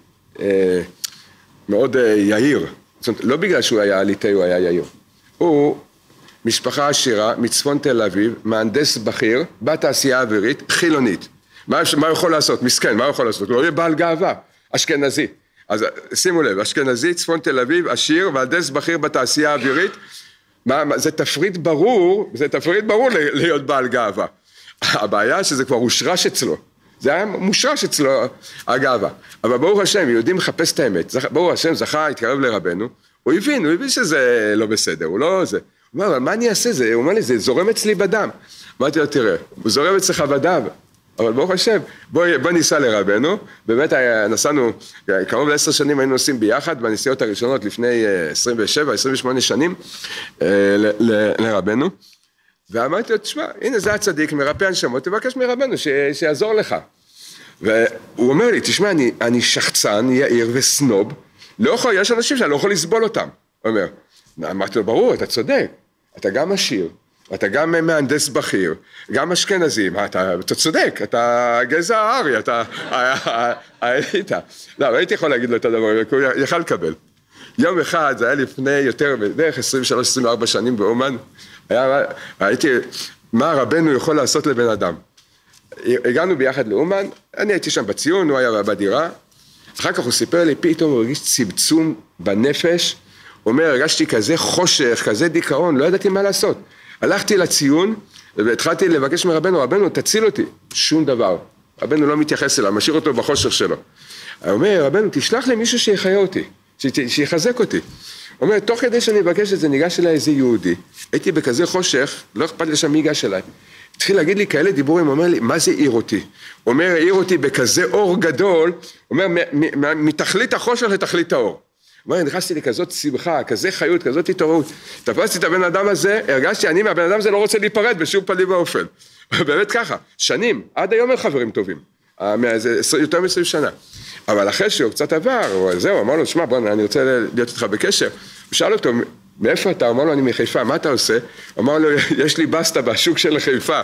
מאוד יהיר. זאת אומרת, לא בגלל שהוא היה ליטאי, הוא היה יהיר. הוא משפחה עשירה, מצפון תל אביב, מהנדס בכיר, בתעשייה האווירית, חילונית. מה הוא יכול לעשות? מסכן, מה הוא יכול לעשות? הוא לא יהיה בעל גאווה, אשכנזי. אז שימו לב, אשכנזי, צפון תל אביב, עשיר, מהנדס בכיר בתעשייה האווירית, זה תפריט ברור להיות בעל גאווה. הבעיה שזה כבר הושרש אצלו. זה היה מושרש אצלו הגאווה. אבל ברוך השם, יהודים מחפש את האמת. ברוך השם זכה, התקרב לרבנו, הוא הבין שזה לא בסדר, הוא לא זה. הוא אומר, מה אני אעשה זה? הוא אומר לי, זה זורם אצלי בדם. אמרתי לו, תראה, הוא זורם אצלך בדם, אבל ברוך השם, בוא ניסע לרבנו. באמת נסענו, קרוב ל10 שנים היינו נוסעים ביחד, בנסיעות הראשונות לפני 27-28 שנים לרבנו. ואמרתי לו, תשמע, הנה זה הצדיק, מרפא הנשמות, תבקש מרבנו שיעזור לך. והוא אומר לי, תשמע, אני שחצן, יאיר וסנוב, יש אנשים שאני לא יכול לסבול אותם. הוא אומר, אמרתי לו, ברור, אתה צודק, אתה גם עשיר, אתה גם מהנדס בכיר, גם אשכנזי, אתה צודק, אתה גזע הארי, אתה היית. לא, הייתי יכול להגיד לו את הדבר, הוא יכל לקבל. יום אחד, זה היה לפני יותר, בערך 23-24 שנים באומן, הייתי, מה רבנו יכול לעשות לבן אדם? הגענו ביחד לאומן, אני הייתי שם בציון, הוא היה בדירה, אחר כך הוא סיפר לי, פתאום הוא הרגיש צמצום בנפש, הוא אומר, הרגשתי כזה חושך, כזה דיכאון, לא ידעתי מה לעשות. הלכתי לציון, והתחלתי לבקש מרבנו, רבנו, תציל אותי. שום דבר. רבנו לא מתייחס אליו, משאיר אותו בחושך שלו. הוא אומר, רבנו, תשלח לי מישהו שיחיה אותי, שיחזק אותי. הוא אומר, תוך כדי שאני מבקש את זה, ניגש אליי איזה יהודי, הייתי בכזה חושך, לא אכפת לי שם מי ייגש אליי. התחיל להגיד לי כאלה דיבורים, הוא אומר לי, מה זה העיר אותי? הוא אומר, העיר אותי בכזה אור גדול, הוא אומר, מתכלית החושך לתכלית האור. הוא אומר, נכנסתי לי כזאת שמחה, כזה חיות, כזאת התעוררות. תפסתי את הבן אדם הזה, הרגשתי, אני מהבן אדם הזה לא רוצה להיפרד בשום פנים ואופן. באמת ככה, שנים, עד היום הם חברים טובים, יותר מ-20 שנה. אבל אחרי שהוא קצת עבר, זהו, אמר לו, שמע, בוא, אני רוצה להיות איתך בקשר. הוא שאל אותו, מאיפה אתה? אמר לו, אני מחיפה, מה אתה עושה? אמר לו, יש לי בסטה בשוק של חיפה.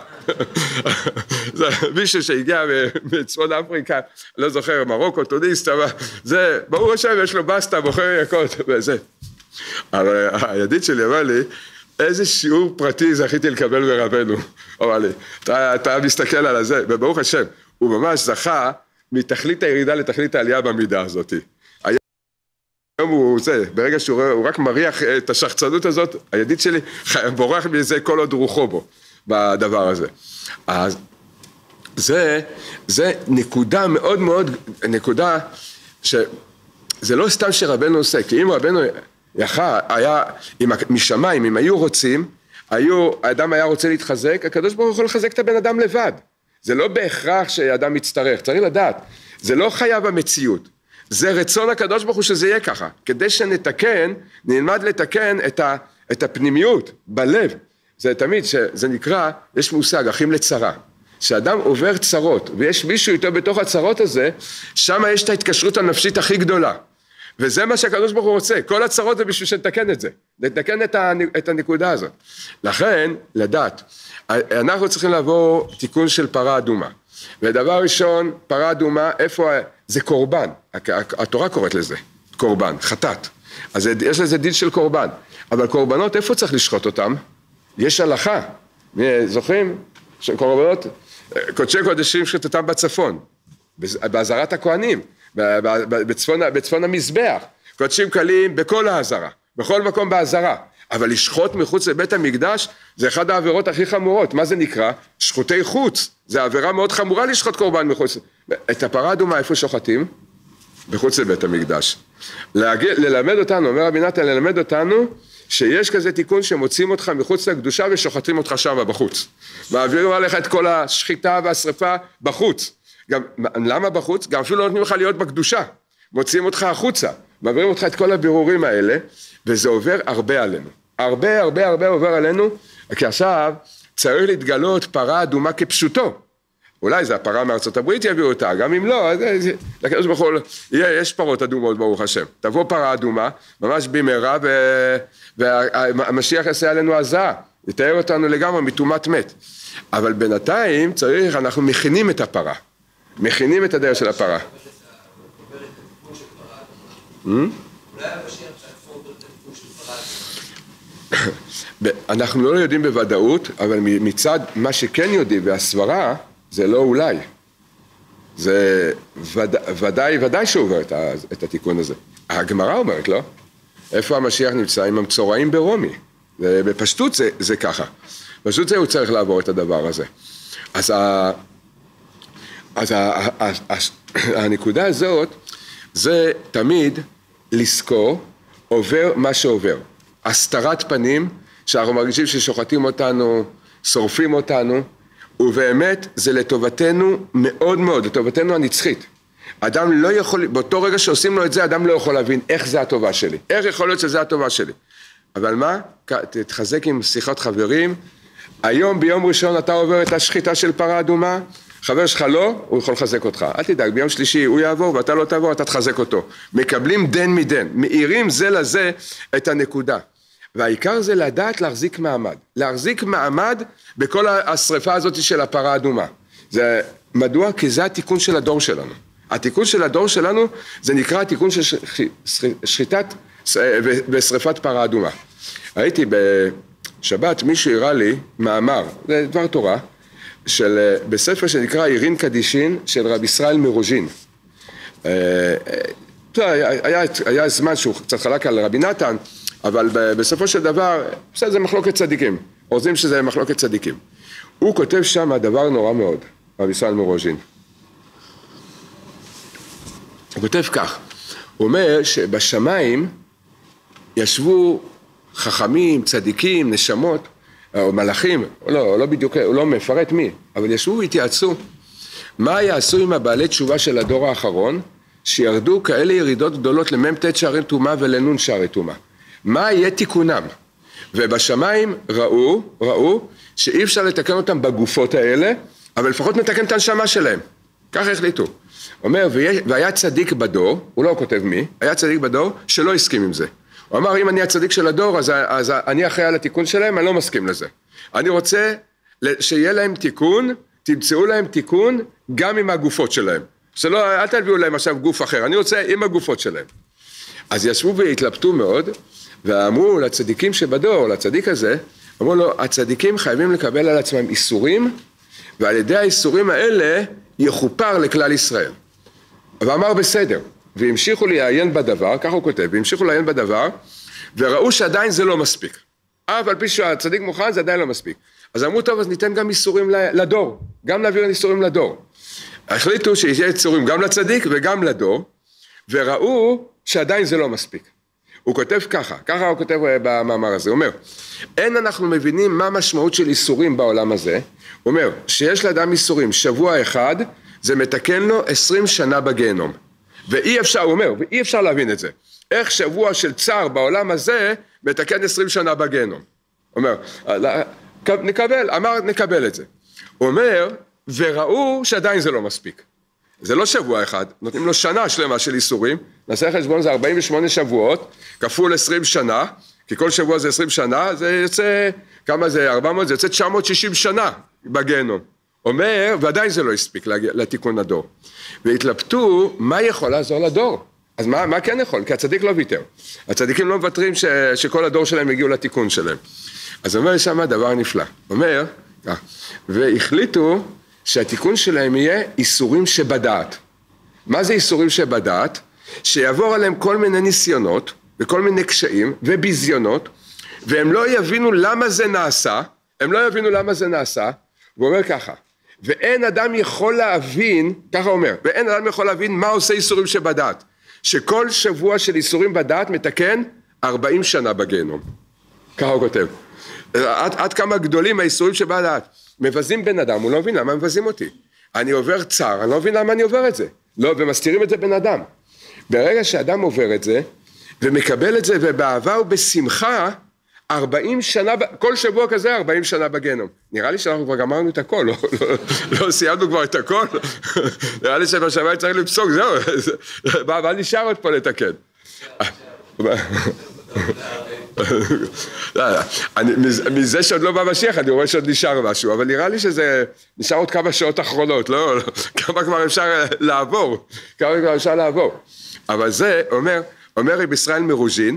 זה מישהו שהגיע מצפון אפריקה, לא זוכר, מרוקו, טוניס, זה, ברור השם, יש לו בסטה, בוחר יקות, וזה. אבל הידיד שלי אמר לי, איזה שיעור פרטי זכיתי לקבל מרבנו. אמר לי, אתה מסתכל על זה, וברוך השם, הוא ממש זכה מתכלית הירידה לתכלית העלייה במידה הזאת. היום הוא זה, ברגע שהוא רק מריח את השחצנות הזאת, הידיד שלי בורח מזה כל עוד רוחו בו, בדבר הזה. אז זה נקודה מאוד נקודה, שזה לא סתם שרבנו עושה, כי אם רבנו היה, משמיים, אם היו רוצים, האדם היה רוצה להתחזק, הקדוש ברוך הוא יכול לחזק את הבן אדם לבד. זה לא בהכרח שהאדם מצטרך, צריך לדעת. זה לא חייב המציאות. זה רצון הקדוש ברוך הוא שזה יהיה ככה. כדי שנתקן, נלמד לתקן את הפנימיות בלב. זה תמיד, זה נקרא, יש מושג, אחים לצרה. שאדם עובר צרות, ויש מישהו איתו בתוך הצרות הזה, שם יש את ההתקשרות הנפשית הכי גדולה. וזה מה שהקדוש ברוך הוא רוצה. כל הצרות זה בשביל שנתקן את זה. לתקן את הנקודה הזאת. לכן, לדעת, אנחנו צריכים לעבור תיקון של פרה אדומה. ודבר ראשון, פרה אדומה, איפה, זה קורבן. התורה קוראת לזה, קורבן, חטאת. אז יש לזה דין של קורבן. אבל קורבנות, איפה צריך לשחוט אותם? יש הלכה. זוכרים? קורבנות, קודשי קודשים שחטאתם בצפון. בעזרת הכהנים. בצפון המזבח, קודשים קלים בכל העזרה, בכל מקום בעזרה, אבל לשחוט מחוץ לבית המקדש זה אחד העבירות הכי חמורות. מה זה נקרא? שחוטי חוץ. זה עבירה מאוד חמורה לשחוט קורבן מחוץ. את הפרה אדומה איפה שוחטים? בחוץ לבית המקדש. ללמד אותנו, אומר רבי נתן, ללמד אותנו שיש כזה תיקון שמוצאים אותך מחוץ לקדושה ושוחטים אותך שם בחוץ. מעבירים עליך את כל השחיטה והשריפה בחוץ. גם, למה בחוץ? גם אפילו לא נותנים לך להיות בקדושה, מוציאים אותך החוצה, מעבירים אותך את כל הבירורים האלה, וזה עובר הרבה עלינו, הרבה עובר עלינו, כי עכשיו צריך להתגלות פרה אדומה כפשוטו, אולי זה הפרה מארצות הברית יביאו אותה, גם אם לא, לקדוש ברוך הוא, יש פרות אדומות ברוך השם, תבוא פרה אדומה, ממש במהרה, והמשיח יעשה עלינו הזעה, יתאר אותנו לגמרי מטומאת מת, אבל בינתיים צריך, אנחנו מכינים את הפרה, מכינים את הדרך של הפרה. אנחנו לא יודעים בוודאות, אבל מצד מה שכן יודעים והסברה, זה לא אולי. זה ודאי שהוא עובר את התיקון הזה. הגמרא אומרת, לא? איפה המשיח נמצא? עם המצורעים ברומי. בפשטות זה ככה. פשוט זה הוא צריך לעבור את הדבר הזה. אז הנקודה הזאת, זה תמיד לזכור, עובר מה שעובר. הסתרת פנים, שאנחנו מרגישים ששוחטים אותנו, שורפים אותנו, ובאמת זה לטובתנו מאוד מאוד, לטובתנו הנצחית. אדם לא יכול, באותו רגע שעושים לו את זה, אדם לא יכול להבין איך זה הטובה שלי, איך יכול להיות שזה הטובה שלי. אבל מה? תתחזק עם שיחת חברים, היום ביום ראשון אתה עובר את השחיטה של פרה אדומה, חבר שלך לא, הוא יכול לחזק אותך. אל תדאג, ביום שלישי הוא יעבור ואתה לא תעבור, אתה תחזק אותו. מקבלים דן מדן, מאירים זה לזה את הנקודה. והעיקר זה לדעת להחזיק מעמד. להחזיק מעמד בכל השריפה הזאת של הפרה האדומה. זה מדוע? כי זה התיקון של הדור שלנו. התיקון של הדור שלנו זה נקרא התיקון של שחיטת ושריפת פרה אדומה. הייתי בשבת, מישהו הראה לי מאמר, זה דבר תורה, בספר שנקרא עירין קדישין של רבי ישראל מרוז'ין. היה זמן שהוא קצת חלק על רבי נתן, אבל בסופו של דבר, זה מחלוקת צדיקים, רוצים שזה מחלוקת צדיקים. הוא כותב שם דבר נורא מאוד, רבי ישראל מרוז'ין. הוא כותב כך, הוא אומר שבשמיים ישבו חכמים, צדיקים, נשמות, או מלאכים, לא בדיוק, הוא לא מפרט מי, אבל ישבו והתייעצו. מה יעשו עם הבעלי תשובה של הדור האחרון, שירדו כאלה ירידות גדולות למ"ט שערי טומאה ולנון שערי טומאה? מה יהיה תיקונם? ובשמיים ראו שאי אפשר לתקן אותם בגופות האלה, אבל לפחות נתקן את הנשמה שלהם. כך החליטו. אומר, והיה צדיק בדור, הוא לא כותב מי, היה צדיק בדור שלא הסכים עם זה. הוא אמר, אם אני הצדיק של הדור, אז אני אחראי על התיקון שלהם, אני לא מסכים לזה. אני רוצה שיהיה להם תיקון, תמצאו להם תיקון גם עם הגופות שלהם. שלא, אל תביאו להם עכשיו גוף אחר, אני רוצה עם הגופות שלהם. אז ישבו והתלבטו מאוד, ואמרו לצדיקים שבדור, לצדיק הזה, אמרו לו, הצדיקים חייבים לקבל על עצמם איסורים, ועל ידי האיסורים האלה יחופר לכלל ישראל. ואמר בסדר, והמשיכו לעיין בדבר, כך הוא כותב, והמשיכו לעיין בדבר, וראו שעדיין זה לא מספיק. על פי שהצדיק מוכן זה עדיין לא מספיק. אז אמרו, טוב, אז ניתן גם איסורים לדור, גם להעביר איסורים לדור. החליטו שיהיה איסורים גם לצדיק וגם לדור, וראו שעדיין זה לא מספיק. הוא כותב ככה הוא כותב במאמר הזה, הוא אומר, אין אנחנו מבינים מה המשמעות של איסורים בעולם הזה, הוא אומר, שיש לאדם איסורים, שבוע אחד, זה מתקן לו 20 שנה בגיהנום, ואי אפשר, הוא אומר, ואי אפשר להבין את זה, איך שבוע של צער בעולם הזה, מתקן 20 שנה בגיהנום, הוא אומר, נקבל את זה, הוא אומר, וראו שעדיין זה לא מספיק, זה לא שבוע אחד, נותנים לו שנה שלמה של איסורים, נעשה חשבון זה 48 שבועות, כפול 20 שנה, כי כל שבוע זה 20 שנה, זה יוצא, כמה זה 400, זה יוצא 960 שנה בגיהנום. אומר, ועדיין זה לא הספיק לתיקון הדור. והתלבטו, מה יכול לעזור לדור? אז מה כן יכול? כי הצדיק לא ויתר. הצדיקים לא מוותרים שכל הדור שלהם יגיעו לתיקון שלהם. אז אומר שם דבר נפלא. אומר, והחליטו שהתיקון שלהם יהיה איסורים שבדעת. מה זה איסורים שבדעת? שיעבור עליהם כל מיני ניסיונות וכל מיני קשיים וביזיונות, והם לא יבינו למה זה נעשה, והוא אומר ככה, ואין אדם יכול להבין, ככה אומר, ואין אדם יכול להבין מה עושה איסורים שבדעת, שכל שבוע של איסורים בדעת מתקן 40 שנה בגיהנום. ככה הוא כותב. עד כמה גדולים האיסורים שבדעת. מבזים בן אדם, הוא לא מבין למה מבזים אותי. אני עובר צער, אני לא מבין למה אני עובר את זה. לא, ומסתירים את זה בן אדם. ברגע שאדם עובר את זה, ומקבל את זה, ובאהבה ובשמחה, 40 שנה, כל שבוע כזה 40 שנה בגיהנום. נראה לי שאנחנו כבר גמרנו את הכל, לא סיימנו כבר את הכל. נראה לי שבשמיים צריך לפסוק, זהו, מה נשאר עוד פה לתקן? מזה שעוד לא בא משיח, אני רואה שעוד נשאר משהו, אבל נראה לי שזה נשאר עוד כמה שעות אחרונות, לא, כמה כבר אפשר לעבור, אבל זה אומר רבי ישראל מרוז'ין,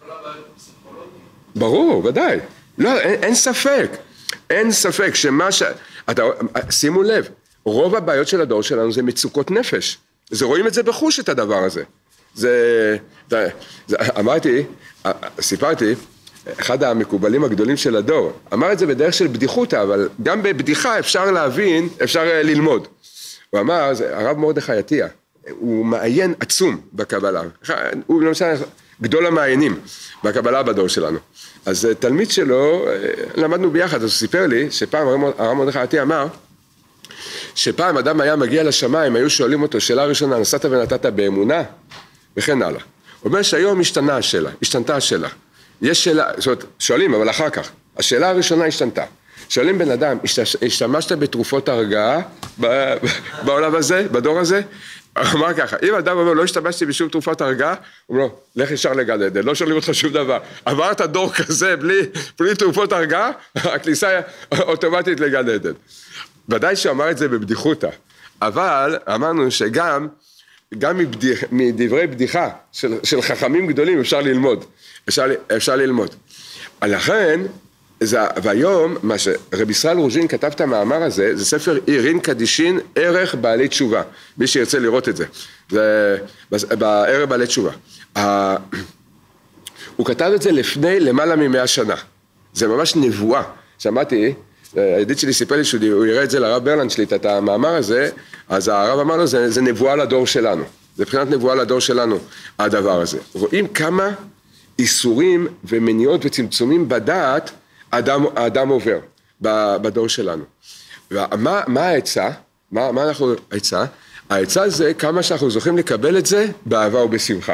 ברור, ודאי, לא, אין ספק שמה שימו לב, רוב הבעיות של הדור שלנו זה מצוקות נפש, רואים את זה בחוש את הדבר הזה, סיפרתי, אחד המקובלים הגדולים של הדור, אמר את זה בדרך של בדיחותה, אבל גם בבדיחה אפשר להבין, אפשר ללמוד. הוא אמר, הרב מרדכי עטיה, הוא מעיין עצום בקבלה, הוא למשל גדול המעיינים בקבלה בדור שלנו. אז תלמיד שלו, למדנו ביחד, אז הוא סיפר לי שפעם הרב מרדכי עטיה אמר, שפעם אדם היה מגיע לשמיים, היו שואלים אותו, שאלה ראשונה, נסעת ונתת באמונה, וכן הלאה. הוא אומר שהיום השתנתה השאלה. יש שאלה, זאת אומרת, שואלים, אבל אחר כך. השאלה הראשונה השתנתה. שואלים בן אדם, השתמשת בתרופות הרגעה בעולם הזה, בדור הזה? הוא אמר ככה, אם אדם אומר, לא השתמשתי בשום תרופות הרגעה, הוא אומר, לך ישר לגן עדן, לא שואלים אותך שום דבר. עברת דור כזה בלי תרופות הרגעה, הכניסה אוטומטית לגן עדן. ודאי שהוא אמר את זה בבדיחותה, אבל אמרנו שגם מדברי בדיחה של חכמים גדולים אפשר ללמוד. לכן, והיום, מה שרבי ישראל רוז'ין כתב את המאמר הזה, זה ספר עירין קדישין, ערך בעלי תשובה. מי שירצה לראות את זה, בערך בעלי תשובה. הוא כתב את זה לפני למעלה מ100 שנה. זה ממש נבואה. שמעתי, הידיד שלי סיפר לי שהוא יראה את זה לרב ברלנדשליט, את המאמר הזה, אז הרב אמר לו, זה נבואה לדור שלנו. זה מבחינת נבואה לדור שלנו, הדבר הזה. רואים כמה איסורים ומניעות וצמצומים בדעת האדם עובר בדור שלנו. מה העצה? מה אנחנו העצה? העצה זה כמה שאנחנו זוכים לקבל את זה באהבה ובשמחה.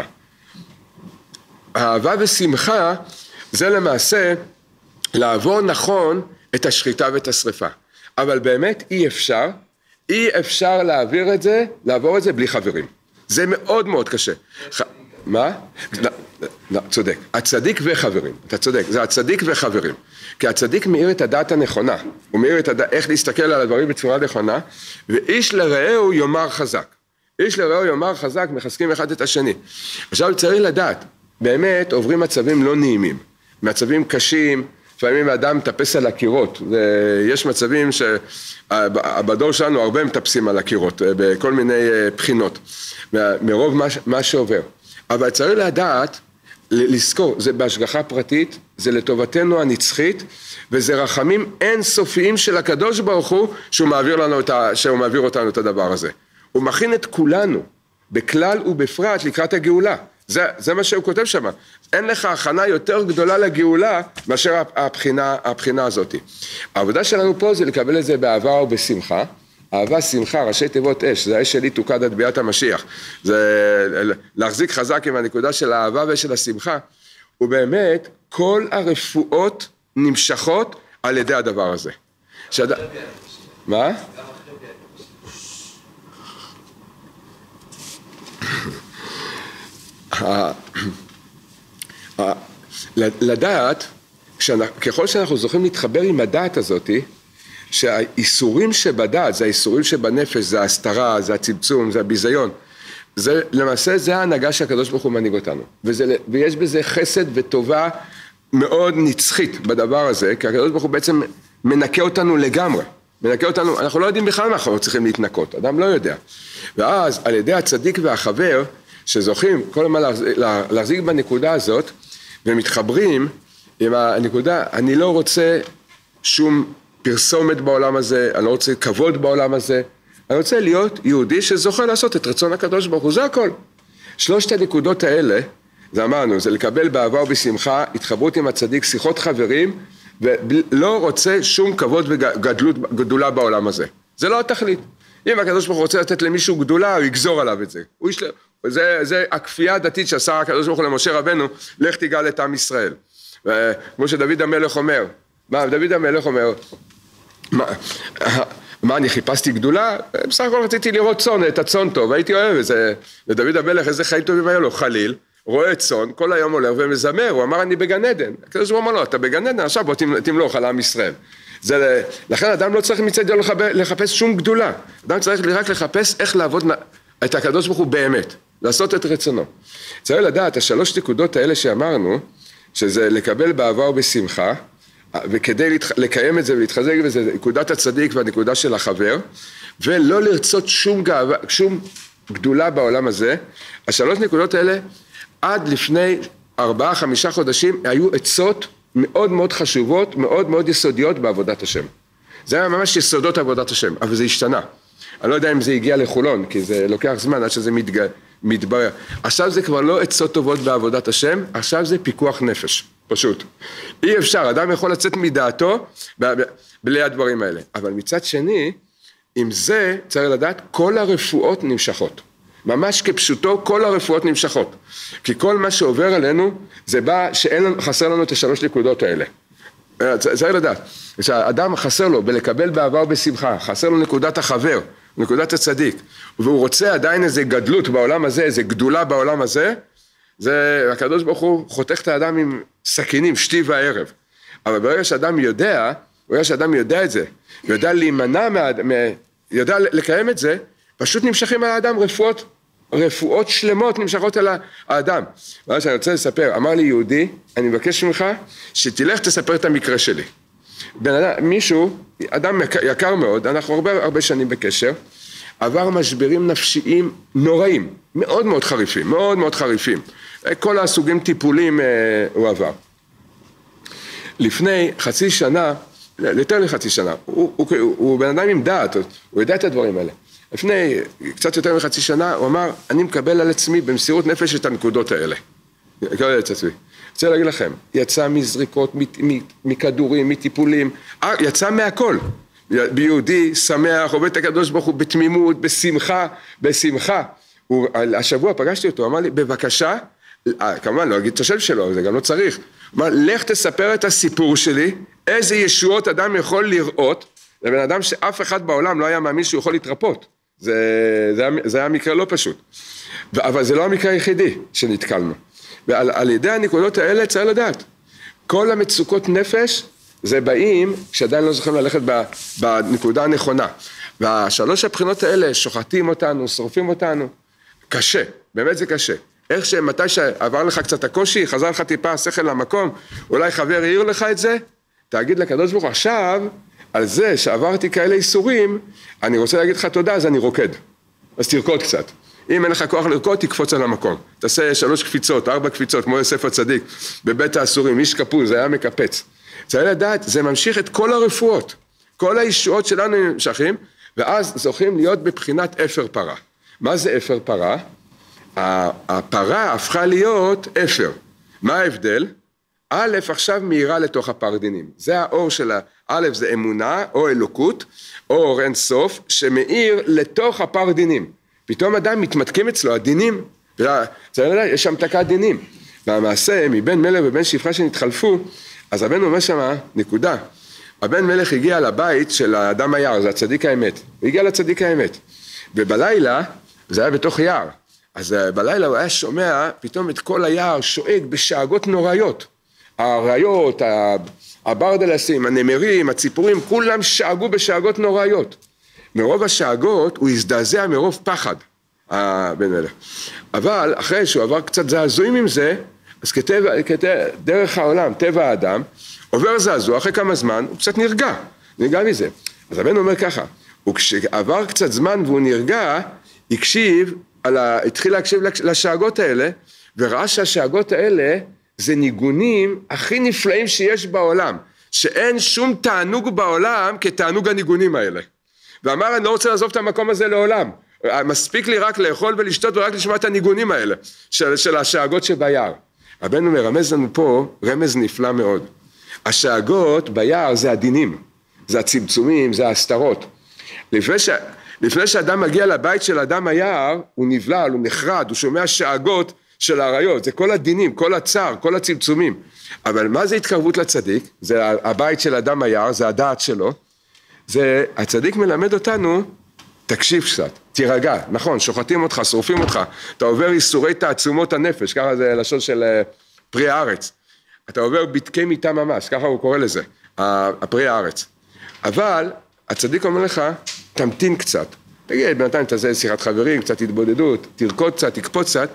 אהבה ושמחה זה למעשה לעבור נכון את השחיטה ואת השריפה. אבל באמת אי אפשר לעבור את זה בלי חברים. זה מאוד מאוד קשה. מה? לא, צודק. הצדיק וחברים. אתה צודק, זה הצדיק וחברים. כי הצדיק מאיר את הדעת הנכונה. הוא מאיר את הדעת, איך להסתכל על הדברים בצורה נכונה, ואיש לרעהו יאמר חזק. איש לרעהו יאמר חזק, מחזקים אחד את השני. עכשיו צריך לדעת, באמת עוברים מצבים לא נעימים. מצבים קשים, לפעמים האדם מטפס על הקירות. יש מצבים שבדור שלנו הרבה מטפסים על הקירות, בכל מיני בחינות, מרוב מה שעובר. אבל צריך לדעת, לזכור, זה בהשגחה פרטית, זה לטובתנו הנצחית, וזה רחמים אינסופיים של הקדוש ברוך הוא, שהוא מעביר אותנו את הדבר הזה. הוא מכין את כולנו, בכלל ובפרט לקראת הגאולה. זה מה שהוא כותב שם. אין לך הכנה יותר גדולה לגאולה מאשר הבחינה הזאת. העבודה שלנו פה זה לקבל את זה באהבה ובשמחה. אהבה, שמחה, ראשי תיבות אש, זה האש שלי תוקד עד ביאת המשיח. זה להחזיק חזק עם הנקודה של האהבה ושל השמחה. ובאמת, כל הרפואות נמשכות על ידי הדבר הזה. מה? לדעת, ככל שאנחנו זוכים להתחבר עם הדעת הזאת, שהאיסורים שבדעת, זה האיסורים שבנפש, זה ההסתרה, זה הצמצום, זה הביזיון, למעשה זה ההנהגה שהקדוש ברוך הוא מנהיג אותנו, ויש בזה חסד וטובה מאוד נצחית בדבר הזה, כי הקדוש ברוך הוא בעצם מנקה אותנו לגמרי, מנקה אותנו, אנחנו לא יודעים בכלל מה אנחנו צריכים להתנקות, אדם לא יודע, ואז על ידי הצדיק והחבר, שזוכים כל הזמן להחזיק בנקודה הזאת, ומתחברים עם הנקודה, אני לא רוצה שום פרסומת בעולם הזה, אני לא רוצה כבוד בעולם הזה, אני רוצה להיות יהודי שזוכה לעשות את רצון הקדוש ברוך הוא, זה הכל. שלושת הנקודות האלה, זה אמרנו, זה לקבל באהבה ובשמחה, התחברות עם הצדיק, שיחות חברים, ולא רוצה שום כבוד וגדולה בעולם הזה. זה לא התכלית. אם הקדוש ברוך הוא רוצה לתת למישהו גדולה, הוא יגזור עליו את זה. זה הכפייה הדתית שעשה הקדוש ברוך הוא למשה רבנו, לך תגאל את עם ישראל. כמו שדוד המלך אומר, דוד המלך אומר, מה אני חיפשתי גדולה? בסך הכל רציתי לראות צאן, את הצאן טוב, הייתי אוהב את זה. ודוד המלך איזה חיים טובים היה לו, חליל, רואה צאן, כל היום הולך ומזמר, הוא אמר אני בגן עדן. הקדוש ברוך הוא אמר לו, אתה בגן עדן, עכשיו בוא תמלוך על עם ישראל. לכן אדם לא צריך מצדו לחפש שום גדולה, אדם צריך רק לחפש איך לעבוד את הקדוש ברוך הוא באמת, לעשות את רצונו. צריך לדעת, השלוש נקודות האלה שאמרנו, שזה לקבל באהבה ובשמחה, וכדי לקיים את זה ולהתחזק בזה, נקודת הצדיק והנקודה של החבר, ולא לרצות שום גאווה, שום גדולה בעולם הזה, השלוש נקודות האלה, עד לפני 4-5 חודשים, היו עצות מאוד מאוד חשובות, מאוד מאוד יסודיות בעבודת השם. זה היה ממש יסודות עבודת השם, אבל זה השתנה. אני לא יודע אם זה הגיע לחולון, כי זה לוקח זמן עד שזה מתברר. עכשיו זה כבר לא עצות טובות בעבודת השם, עכשיו זה פיקוח נפש, פשוט. אי אפשר, אדם יכול לצאת מדעתו בלי הדברים האלה. אבל מצד שני, עם זה צריך לדעת, כל הרפואות נמשכות. ממש כפשוטו, כל הרפואות נמשכות. כי כל מה שעובר עלינו, זה בא חסר לנו את השלוש נקודות האלה. צריך לדעת, שהאדם חסר לו בלקבל באהבה ובשמחה, חסר לו נקודת החבר, נקודת הצדיק, והוא רוצה עדיין איזה גדלות בעולם הזה, איזה גדולה בעולם הזה, זה הקדוש ברוך הוא חותך את האדם עם סכינים, שתי וערב. אבל ברגע שאדם יודע את זה, יודע להימנע, יודע לקיים את זה, פשוט נמשכים על האדם רפואות שלמות נמשכות על האדם. מה שאני רוצה לספר, אמר לי יהודי, אני מבקש ממך שתלך תספר את המקרה שלי. בן אדם, מישהו, אדם יקר מאוד, אנחנו הרבה שנים בקשר, עבר משברים נפשיים נוראים, מאוד מאוד חריפים, מאוד מאוד חריפים. כל הסוגים טיפולים הוא עבר. לפני חצי שנה, יותר מחצי שנה, הוא בן אדם עם דעת, הוא יודע את הדברים האלה. לפני קצת יותר מחצי שנה, הוא אמר, אני מקבל על עצמי במסירות נפש את הנקודות האלה. מקבל על עצמי. רוצה להגיד לכם, יצא מזריקות, מכדורים, מטיפולים, יצא מהכל. ביהודי, שמח, עובד את הקדוש ברוך הוא בתמימות, בשמחה. השבוע פגשתי אותו, אמר לי, בבקשה, כמובן לא אגיד את השם שלו, זה גם לא צריך. אמר, לך תספר את הסיפור שלי, איזה ישועות אדם יכול לראות, לבן אדם שאף אחד בעולם לא היה מאמין שהוא יכול להתרפות. זה היה מקרה לא פשוט. אבל זה לא המקרה היחידי שנתקלנו. ועל ידי הנקודות האלה צריך לדעת. כל המצוקות נפש זה באים כשעדיין לא זוכרים ללכת בנקודה הנכונה. והשלוש הבחינות האלה שוחטים אותנו, שורפים אותנו. קשה, באמת זה קשה. איך שמתי שעבר לך קצת הקושי, חזר לך טיפה השכל למקום, אולי חבר העיר לך את זה, תגיד לקדוש ברוך הוא, עכשיו על זה שעברתי כאלה איסורים, אני רוצה להגיד לך תודה, אז אני רוקד. אז תרקוד קצת. אם אין לך כוח לרקוד, תקפוץ על המקום. תעשה 3 קפיצות, 4 קפיצות, כמו יוסף הצדיק, בבית האסורים, איש קפוז, זה היה מקפץ. צריך לדעת, זה ממשיך את כל הרפואות. כל הישועות שלנו נמשכים, ואז זוכים להיות בבחינת אפר פרה. מה זה אפר פרה? הפרה הפכה להיות אפר. מה ההבדל? א' עכשיו מאירה לתוך הפרדינים. זה האור של א' זה אמונה או אלוקות, או אור אין סוף, שמאיר לתוך הפרדינים. פתאום אדם מתמתקים אצלו, הדינים, יש שם תקת דינים. והמעשה, מבן מלך ובן שפחה שנתחלפו, אז הבן אומר שמה, נקודה. הבן מלך הגיע לבית של האדם היער, זה הצדיק האמת. הוא הגיע לצדיק האמת. ובלילה, זה היה בתוך יער. אז בלילה הוא היה שומע פתאום את כל היער שואג בשאגות נוראיות. האריות, הברדלסים, הנמרים, הציפורים, כולם שאגו בשאגות נוראיות. מרוב השאגות הוא הזדעזע מרוב פחד, הבן מלך. אבל אחרי שהוא עבר קצת זעזועים עם זה, אז דרך העולם, טבע האדם, עובר זעזוע, אחרי כמה זמן הוא קצת נרגע מזה. אז הבן אומר ככה, וכשעבר קצת זמן והוא נרגע, התחיל להקשיב לשאגות האלה, וראה שהשאגות האלה זה ניגונים הכי נפלאים שיש בעולם, שאין שום תענוג בעולם כתענוג הניגונים האלה. ואמר, אני לא רוצה לעזוב את המקום הזה לעולם, מספיק לי רק לאכול ולשתות ורק לשמוע את הניגונים האלה, של השאגות שביער. הבן אומר, רמז לנו פה רמז נפלא מאוד. השאגות ביער זה הדינים, זה הצמצומים, זה ההסתרות. לפני שאדם מגיע לבית של אדם היער, הוא נבלל, הוא נחרד, הוא שומע שאגות של האריות, זה כל הדינים, כל הצער, כל הצמצומים. אבל מה זה התקרבות לצדיק? זה הבית של אדם היער, זה הדעת שלו. זה, הצדיק מלמד אותנו, תקשיב קצת, תירגע, נכון, שוחטים אותך, שורפים אותך, אתה עובר איסורי תעצומות הנפש, ככה זה לשון של פרי הארץ. אתה עובר בדקי מיטה ממש, ככה הוא קורא לזה, הפרי הארץ. אבל הצדיק אומר לך, תמתין קצת. תגיד, בינתיים תעשה שיחת חברים, קצת התבודדות, תרקוד קצת, תקפוץ קצת,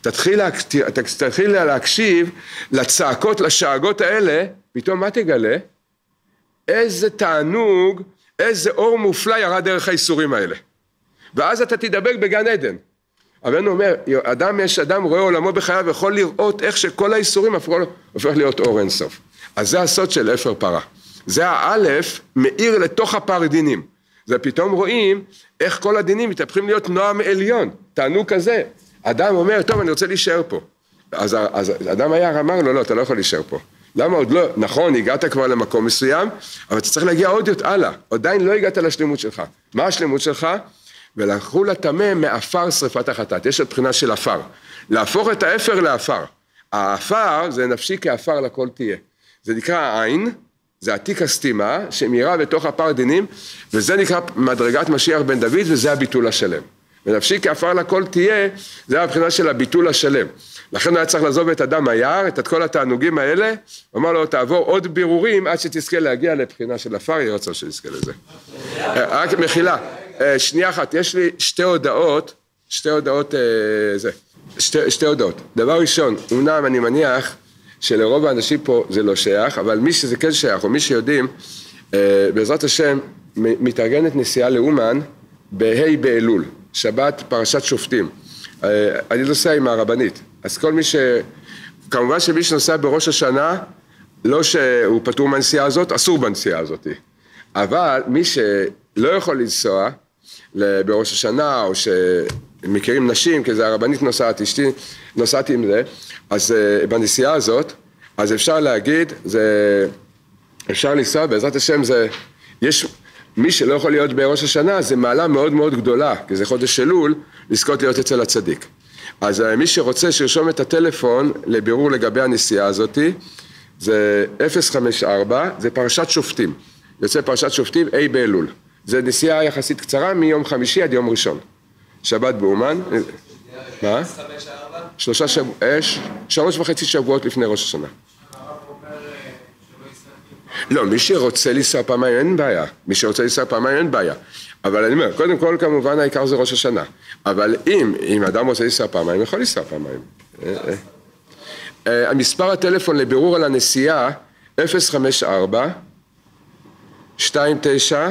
תתחיל להקשיב לצעקות, לשאגות האלה, פתאום מה תגלה? איזה תענוג, איזה אור מופלא ירד דרך האיסורים האלה. ואז אתה תדבק בגן עדן. אבל אומר, אדם רואה עולמו בחייו, יכול לראות איך שכל האיסורים הופך להיות אור אינסוף. אז זה הסוד של אפר פרה. זה האלף מאיר לתוך הפרדינים. זה פתאום רואים איך כל הדינים מתהפכים להיות נועם עליון, תענוג כזה. אדם אומר, טוב, אני רוצה להישאר פה. אז אדם היער אמר לו, לא, אתה לא יכול להישאר פה. למה עוד לא? נכון, הגעת כבר למקום מסוים, אבל אתה צריך להגיע עוד יותר הלאה. עדיין לא הגעת לשלמות שלך. מה השלמות שלך? ולקחו לטמא מאפר שריפת החטאת. יש את בחינה של אפר. להפוך את האפר לאפר. האפר זה נפשי כאפר לכל תהיה. זה נקרא העין, זה עתיק הסתימה שמאירה בתוך הפרדינים, וזה נקרא מדרגת משיח בן דוד, וזה הביטול השלם. ונפשי כאפר לכל תהיה, זה הבחינה של הביטול השלם. לכן הוא היה צריך לעזוב את אדם היער, את כל התענוגים האלה, הוא אמר לו, תעבור עוד בירורים עד שתזכה להגיע לבחינה של אפר, יהיה רצון שתזכה לזה. רק מחילה, שנייה אחת, יש לי שתי הודעות, שתי הודעות. דבר ראשון, אמנם אני מניח שלרוב האנשים פה זה לא שייך, אבל מי שזה כן שייך, או מי שיודעים, בעזרת השם, מתארגנת נסיעה לאומן, בה' באלול, שבת פרשת שופטים. אני נוסע עם הרבנית, אז כל מי כמובן שמי שנוסע בראש השנה, לא שהוא פטור מהנסיעה הזאת, אסור בנסיעה הזאת. אבל מי שלא יכול לנסוע בראש השנה, או שמכירים נשים, כי זה הרבנית נוסעת, אשתי נוסעתי עם זה, אז בנסיעה הזאת, אז אפשר להגיד, אפשר לנסוע, בעזרת השם יש מי שלא יכול להיות בראש השנה, זה מעלה מאוד מאוד גדולה, כי זה חודש אלול, לזכות להיות אצל הצדיק. אז מי שרוצה שירשום את הטלפון לבירור לגבי הנסיעה הזאת, זה 054, זה פרשת שופטים. יוצא פרשת שופטים, ה' באלול. זה נסיעה יחסית קצרה מיום חמישי עד יום ראשון. שבת באומן. מה? 3.5 שבועות לפני ראש השנה. לא, מי שרוצה לנסוע פעמיים אין בעיה. מי שרוצה לנסוע פעמיים אין בעיה. אבל אני אומר, קודם כל כמובן העיקר זה ראש השנה. אבל אם אדם רוצה לנסוע פעמיים, יכול לנסוע פעמיים. המספר הטלפון לבירור על הנסיעה, 054 29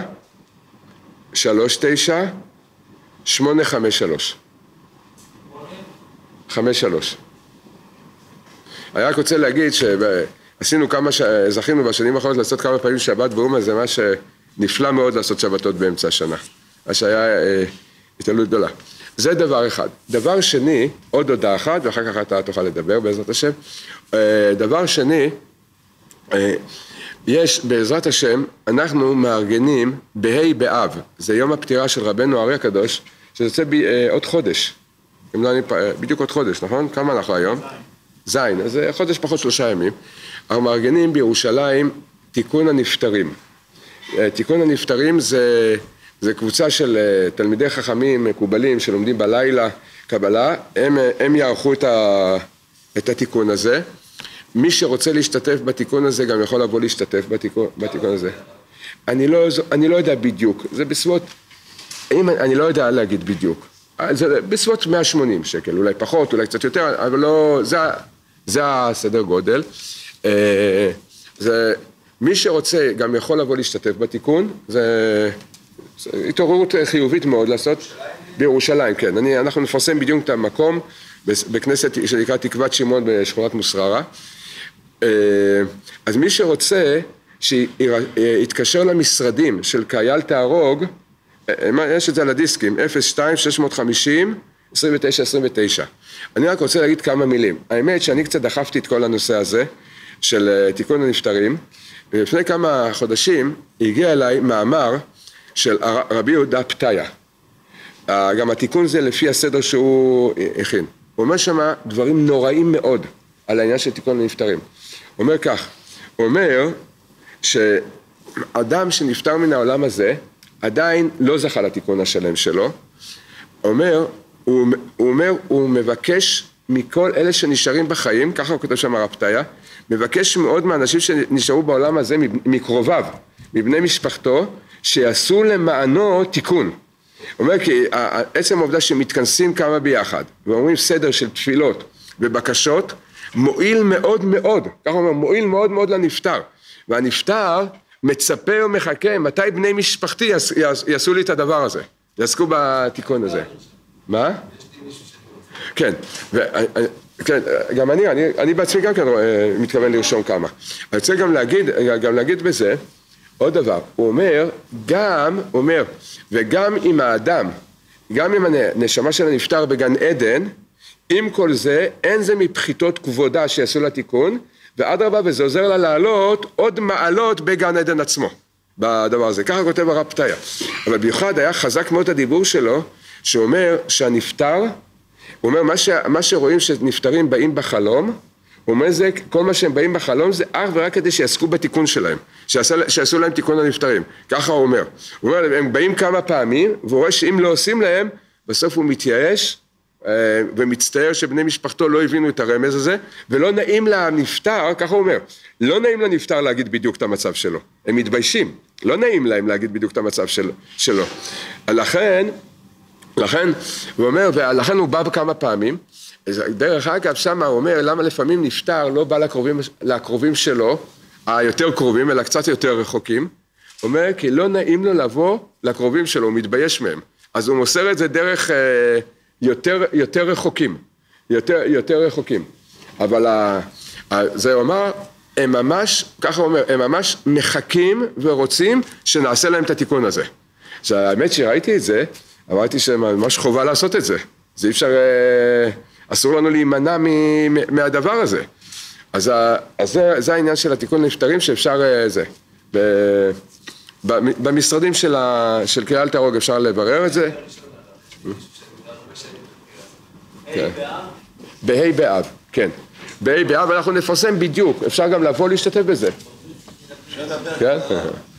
39 853 53. אני רק רוצה להגיד שעשינו זכינו בשנים האחרונות לעשות כמה פעמים שבת באומן, זה מה שנפלא מאוד לעשות שבתות באמצע השנה. מה שהיה התעלות גדולה. זה דבר אחד. דבר שני, עוד הודעה אחת, ואחר כך אתה תוכל לדבר בעזרת השם. דבר שני, יש בעזרת השם, אנחנו מארגנים בה' באב, זה יום הפטירה של רבנו האר"י הקדוש, שזה יוצא עוד חודש. בדיוק עוד חודש, נכון? כמה אנחנו היום? זין, אז חודש פחות 3 ימים. אנחנו מארגנים בירושלים תיקון הנפטרים. תיקון הנפטרים זה קבוצה של תלמידי חכמים מקובלים שלומדים בלילה קבלה, הם יערכו את התיקון הזה. מי שרוצה להשתתף בתיקון הזה גם יכול לבוא להשתתף בתיקון הזה. אני לא יודע בדיוק, זה בסביבות, אני לא יודע להגיד בדיוק, זה בסביבות 180 שקל, אולי פחות, אולי קצת יותר, אבל לא, זה הסדר גודל. מי שרוצה גם יכול לבוא להשתתף בתיקון, זה התעוררות חיובית מאוד לעשות בירושלים, כן. אנחנו נפרסם בדיוק את המקום בכנסת שנקרא תקוות שמעון בשכונת מוסררה. אז מי שרוצה שיתקשר למשרדים של קהיל תהרוג, יש את זה על הדיסקים, 02-650-2929. אני רק רוצה להגיד כמה מילים. האמת שאני קצת דחפתי את כל הנושא הזה של תיקון הנפטרים, ולפני כמה חודשים הגיע אליי מאמר של רבי יהודה פתיה. גם התיקון זה לפי הסדר שהוא הכין. הוא אומר שמה דברים נוראים מאוד על העניין של תיקון הנפטרים. הוא אומר כך, הוא אומר שאדם שנפטר מן העולם הזה עדיין לא זכה לתיקון השלם שלו. הוא מבקש מכל אלה שנשארים בחיים, ככה הוא כותב שם הרב פתיה, מבקש מאוד מאנשים שנשארו בעולם הזה מקרוביו, מבני משפחתו, שיעשו למענו תיקון. הוא אומר כי עצם העובדה שמתכנסים כמה ביחד ואומרים סדר של תפילות ובקשות מועיל מאוד מאוד, ככה הוא אומר, מועיל מאוד מאוד לנפטר, והנפטר מצפה ומחכה מתי בני משפחתי יעשו לי את הדבר הזה, יעסקו בתיקון הזה. מה? כן, כן, גם אני בעצמי גם כן מתכוון לרשום כמה. אני רוצה גם להגיד בזה עוד דבר. הוא אומר, וגם אם האדם, גם אם הנשמה של הנפטר בגן עדן, עם כל זה, אין זה מפחיתות כבודה שיעשו לה תיקון, ואדרבה, וזה עוזר לה לעלות עוד מעלות בגן עדן עצמו, בדבר הזה. ככה כותב הרב פתיה. אבל במיוחד היה חזק מאוד הדיבור שלו, שאומר שהנפטר, הוא אומר, מה שרואים שנפטרים באים בחלום, הוא אומר זה, כל מה שהם באים בחלום זה אך ורק כדי שיעסקו בתיקון שלהם, שיעשו להם תיקון הנפטרים, ככה הוא אומר. הוא אומר, הם באים כמה פעמים, והוא רואה שאם לא עושים להם, בסוף הוא מתייאש, ומצטער שבני משפחתו לא הבינו את הרמז הזה, ולא נעים לנפטר, ככה הוא אומר, לא נעים לנפטר להגיד בדיוק את המצב שלו, הם מתביישים, לא נעים להם להגיד בדיוק את המצב שלו. לכן, הוא אומר, ולכן הוא בא כמה פעמים, דרך אגב שם הוא אומר, למה לפעמים נפטר לא בא לקרובים שלו, היותר קרובים, אלא קצת יותר רחוקים, הוא אומר, כי לא נעים לו לבוא לקרובים שלו, הוא מתבייש מהם, אז הוא מוסר את זה דרך יותר רחוקים, יותר רחוקים, אבל זה הוא אמר, הם ממש, ככה הוא אומר, הם ממש מחכים ורוצים שנעשה להם את התיקון הזה. אז האמת שראיתי את זה, אמרתי שממש חובה לעשות את זה, זה אי אפשר, אסור לנו להימנע מהדבר הזה. אז זה העניין של התיקון נפטרים שאפשר זה, במשרדים של קהיל תהרוג אפשר לברר את זה. בה' באב, כן. בה' באב אנחנו נפרסם בדיוק, אפשר גם לבוא להשתתף בזה. כן?